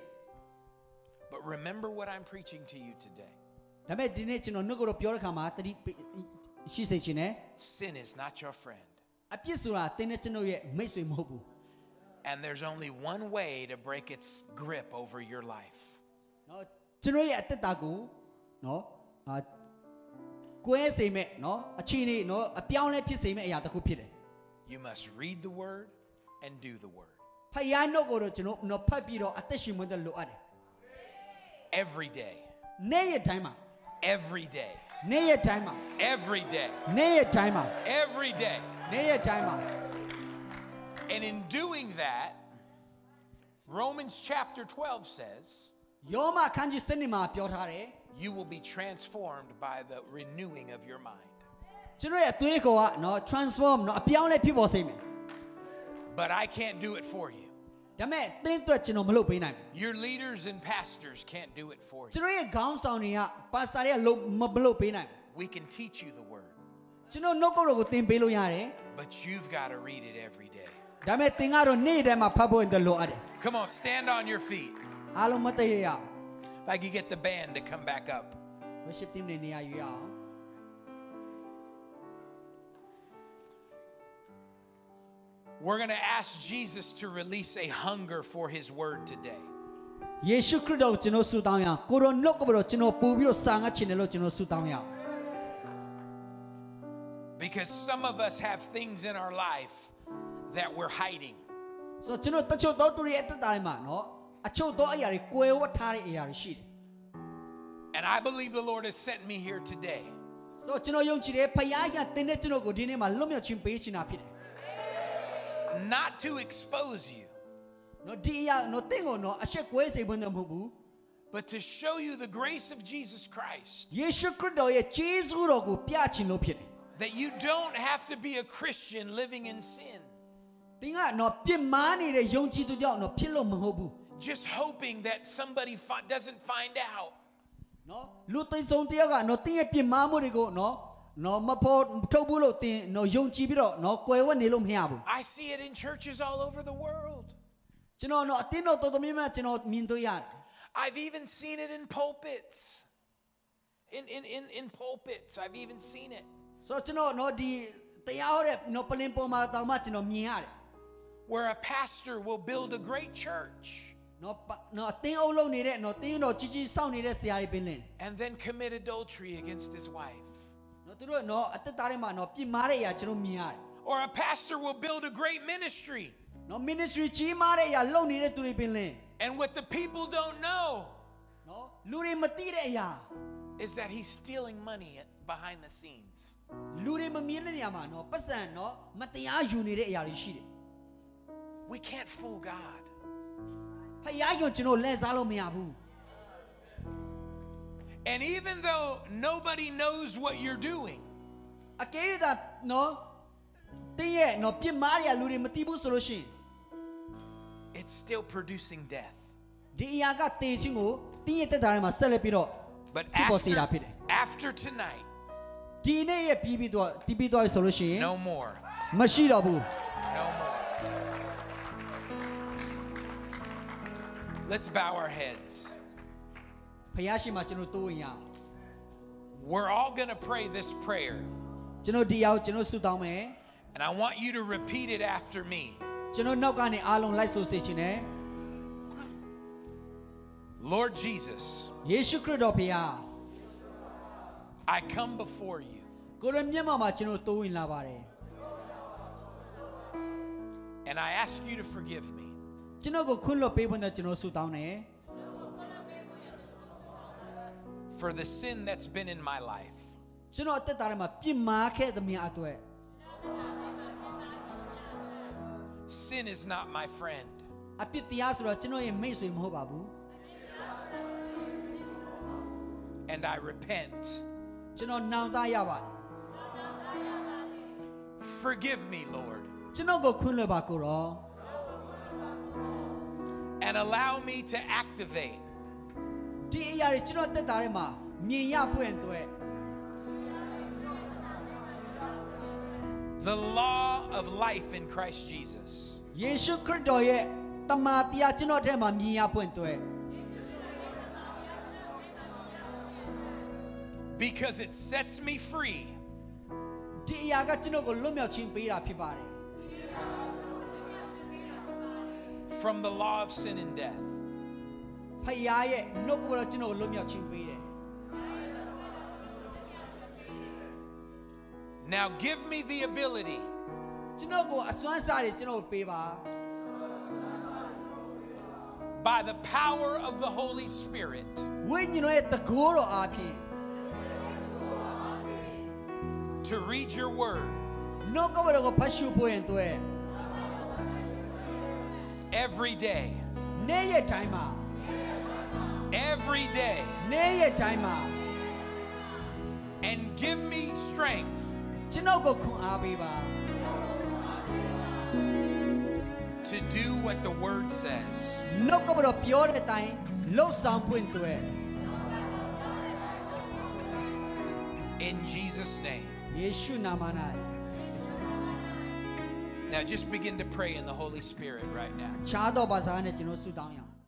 But remember what I'm preaching to you today. ဒါပေမဲ့ဒီနေ့ကျွန်တော်နှုတ်ကိုပြောတဲ့ခါမှာတတိရှိစေချင်တယ် Sin is not your friend. အပြစ်ဆိုတာတင်းတဲ့ကျွန်တော်ရဲ့မိတ်ဆွေမဟုတ်ဘူး And there's only one way to break its grip over your life. နော်ကျွန်တော်ရဲ့အသက်တာကိုနော်အာကွဲစေမဲ့နော်အခြေအနေနော်အပြောင်းလဲဖြစ်စေမဲ့အရာတစ်ခုဖြစ်တယ် You must read the word and do the word. ဖယားနှုတ်ကိုတော့ကျွန်တော်နော်ဖတ်ပြီးတော့အသက်ရှင်မွေးတဲ့လိုအပ်တယ် Every day. နေ့ရက်တိုင်းမှာ Every day. နေ့ရက်တိုင်းမှာ Every day. နေ့ရက်တိုင်းမှာ Every day. နေ့ရက်တိုင်းမှာ And in doing that, Romans chapter twelve says, ယောမအခန်းကြီးစနစ်မှာပြောထားတယ် you will be transformed by the renewing of your mind. ကျွန်တော်ရဲ့အသွေးခေါ်ကနော် transform နော်အပြောင်းလဲဖြစ်ပေါ်စေမယ် But I can't do it for you. ဒါပေမဲ့သင်အတွက်ကျွန်တော်မလုပ်ပေးနိုင်ဘူး Your leaders and pastors can't do it for ကျွန် you. တော်ရဲ့ခေါင်းဆောင်တွေကပါစတာတွေကလုပ်မလုပ်ပေးနိုင်ဘူး We can teach you the word, ကျွန်တော်နှုတ်ကိုယ်တော်ကိုသင်ပေးလို့ရတယ် but you've got to read it every day. ဒါပေမဲ့သင်ကတော့နေ့တိုင်းမှာဖတ်ဖို့လိုအပ်တယ် Come on, stand on your feet. အားလုံးမတည့်ရအောင် If I could get the band to come back up. worship team တွေနေရာယူရအောင် We're going to ask Jesus to release a hunger for his word today. ယေရှုခရစ်တော်ကိုကျွန်တော်ဆုတောင်းရအောင်ကိုရောနှုတ်ကပတော်ကျွန်တော်ပို့ပြီးတော့စာငတ်ချင်တယ်လို့ကျွန်တော်ဆုတောင်းရအောင် Because some of us have things in our life that we're hiding. ဆိုကျွန်တော်တချို့သောသူတွေအသက်တာထဲမှာနော်အချို့သောအရာတွေကွယ်ဝတ်ထားတဲ့အရာတွေရှိတယ် And I believe the Lord has sent me here today ဆိုကျွန်တော်ယုံကြည်တယ်ဖခင်ကတင်တဲ့ကျွန်တော်ကိုဒီနေ့မှာလွတ်မြောက်ခြင်းပေးချင်တာဖြစ်တယ် not to expose you, နော်ဒီအရာနော်တင့်ကိုနော်အရှက်ကွဲစေဖို့တော့မဟုတ်ဘူး but to show you the grace of Jesus Christ, ယေရှုခရစ်တော်ရဲ့ကျေးဇူးတော်ကိုပြချင်လို့ဖြစ်တယ် that you don't have to be a Christian living in sin, တင်းကနော်ပြစ်မှားနေတဲ့ယုံကြည်သူကြောင့်နော်ဖြစ်လို့မဟုတ်ဘူး just hoping that somebody fi- doesn't find out. နော်လူသိဆုံးတယောက်ကနော်တင်းရဲ့ပြစ်မှားမှုတွေကိုနော်နော်မဖို့ထုတ်ဘူးလို့တင်းနော်ယုံကြည်ပြီးတော့နော်ကွယ်ဝတ်နေလို့မရဘူး I see it in churches all over the world. ကျွန်တော်နော်အတင်းတော်တော်တော်များများကျွန်တော်မြင်တွေ့ရတယ် I've even seen it in pulpits. In, in, in, in pulpits, I've even seen it. ဆိုတော့ကျွန်တော်နော်ဒီတရားဟောတဲ့နော်ပလင်ပေါ်မှာတောင်မှကျွန်တော်မြင်ရတယ် Where a pastor will build a great church နော်နော်အတင်းအုပ်လုံးနေတဲ့နော်တင်းတော်ကြီးကြီးစောင့်နေတဲ့ဆရာကြီးပင်လင် and then commit adultery against his wife. နော်သူတို့နော်အသက်တာထဲမှာနော်ပြစ်မှားတဲ့အရာကျွန်တော်မြင်ရတယ် Or a pastor will build a great ministry. နော် ministry ကြီးမားတဲ့အရာလုပ်နေတဲ့သူတွေပင်လင် And what the people don't know နော်လူတွေမသိတဲ့အရာ is that he's stealing money behind the scenes. လူတွေမမြင်တဲ့နေရာမှာနော်ပတ်စံနော်မတရားယူနေတဲ့အရာတွေရှိတယ် We can't fool God. ဖယားယုံကျွန်တော်လက်စားလို့မရဘူး And even though nobody knows what you're doing, အကယ်၍သာနော်တင်းရဲ့နော်ပြစ်မှားတဲ့အရာလူတွေမသိဘူးဆိုလို့ရှိရင် it's still producing death. ဒီအရာကတေခြင်းကိုတင်းရဲ့တက်တာထဲမှာဆက်လက်ပြီးတော့ But ဖြစ်ပေါ်စေတာဖြစ် after, တယ် after tonight, ဒီနေ့ရဲ့ပြီးပြီးတော့တီးပြီးသွားပြီဆိုလို့ရှိရင် no more. မရှိတော့ဘူး No more. Let's bow our heads. ဖယားရှိမှကျွန်တော်တိုးဝင်ရအောင် We're all going to pray this prayer. ကျွန်တော်ဒီအရာကိုကျွန်တော်ဆုတောင်းမယ် And I want you to repeat it after me. ကျွန်တော်နောက်ကနေအားလုံးလိုက်ဆိုစေချင်တယ် Lord Jesus, ယေရှုခရစ်တော်ဖယား I come before you. ကိုရမျက်မှောက်မှာကျွန်တော်တိုးဝင်လာပါတယ် And I ask you to forgive me. ကျွန်တော်ကိုခွင့်လွှတ်ပေးဖို့နဲ့ကျွန်တော်ဆုတောင်းတယ် For the sin that's been in my life. ကျွန်တော်အသက်တာထဲမှာပြစ်မှားခဲ့သမျှအတွက် Sin is not my friend. အပြစ်တရားဆိုတော့ကျွန်တော်ရဲ့မိတ်ဆွေမဟုတ်ပါဘူး And I repent. ကျွန်တော်နောင်တရပါတယ် Forgive me, Lord. ကျွန်တော်ကိုခွင့်လွှတ်ပါကိုရော And allow me to activate ဒီအရာတွေကျွန်တော်အသက်တာထဲမှာမြင်ရဖွင့်အတွက် the law of life in Christ Jesus. ယေရှုခရစ်တော်ရဲ့တမန်တရားကျွန်တော်ထဲမှာမြင်ရဖွင့်အတွက် Because it sets me free ဒီအရာကကျွန်တော်ကိုလွတ်မြောက်ခြင်းပေးတာဖြစ်ပါတယ် from the law of sin and death. ဖယားရဲ့နှုတ်ကပတော်ကျွန်တော်ကိုလွတ်မြောက်ခြင်းပေးတယ် Now give me the ability ကျွန်တော်ကိုအစွမ်းစားတွေကျွန်တော်ကိုပေးပါ by the power of the Holy Spirit ဝိညာဉ်တော်ရဲ့တကိုးတော်အားဖြင့် to read your word နှုတ်ကပတော်ကိုဖတ်ရှုဖို့ရင်အတွက် every day. နေ့ရက်တိုင်းမှာ Every day. နေ့ရက်တိုင်းမှာ And give me strength ကျွန်တော်ကိုခွန်အားပေးပါ to do what the word says. နှုတ်ကပတော်ပြောတဲ့အတိုင်းလှုပ်ဆောင်ဖို့အတွက် In Jesus' name. ယေရှုနာမ၌ Now just begin to pray in the Holy Spirit right now. ခြားတော်ဘာသာနဲ့ကျွန်တော်ဆုတောင်းရအောင်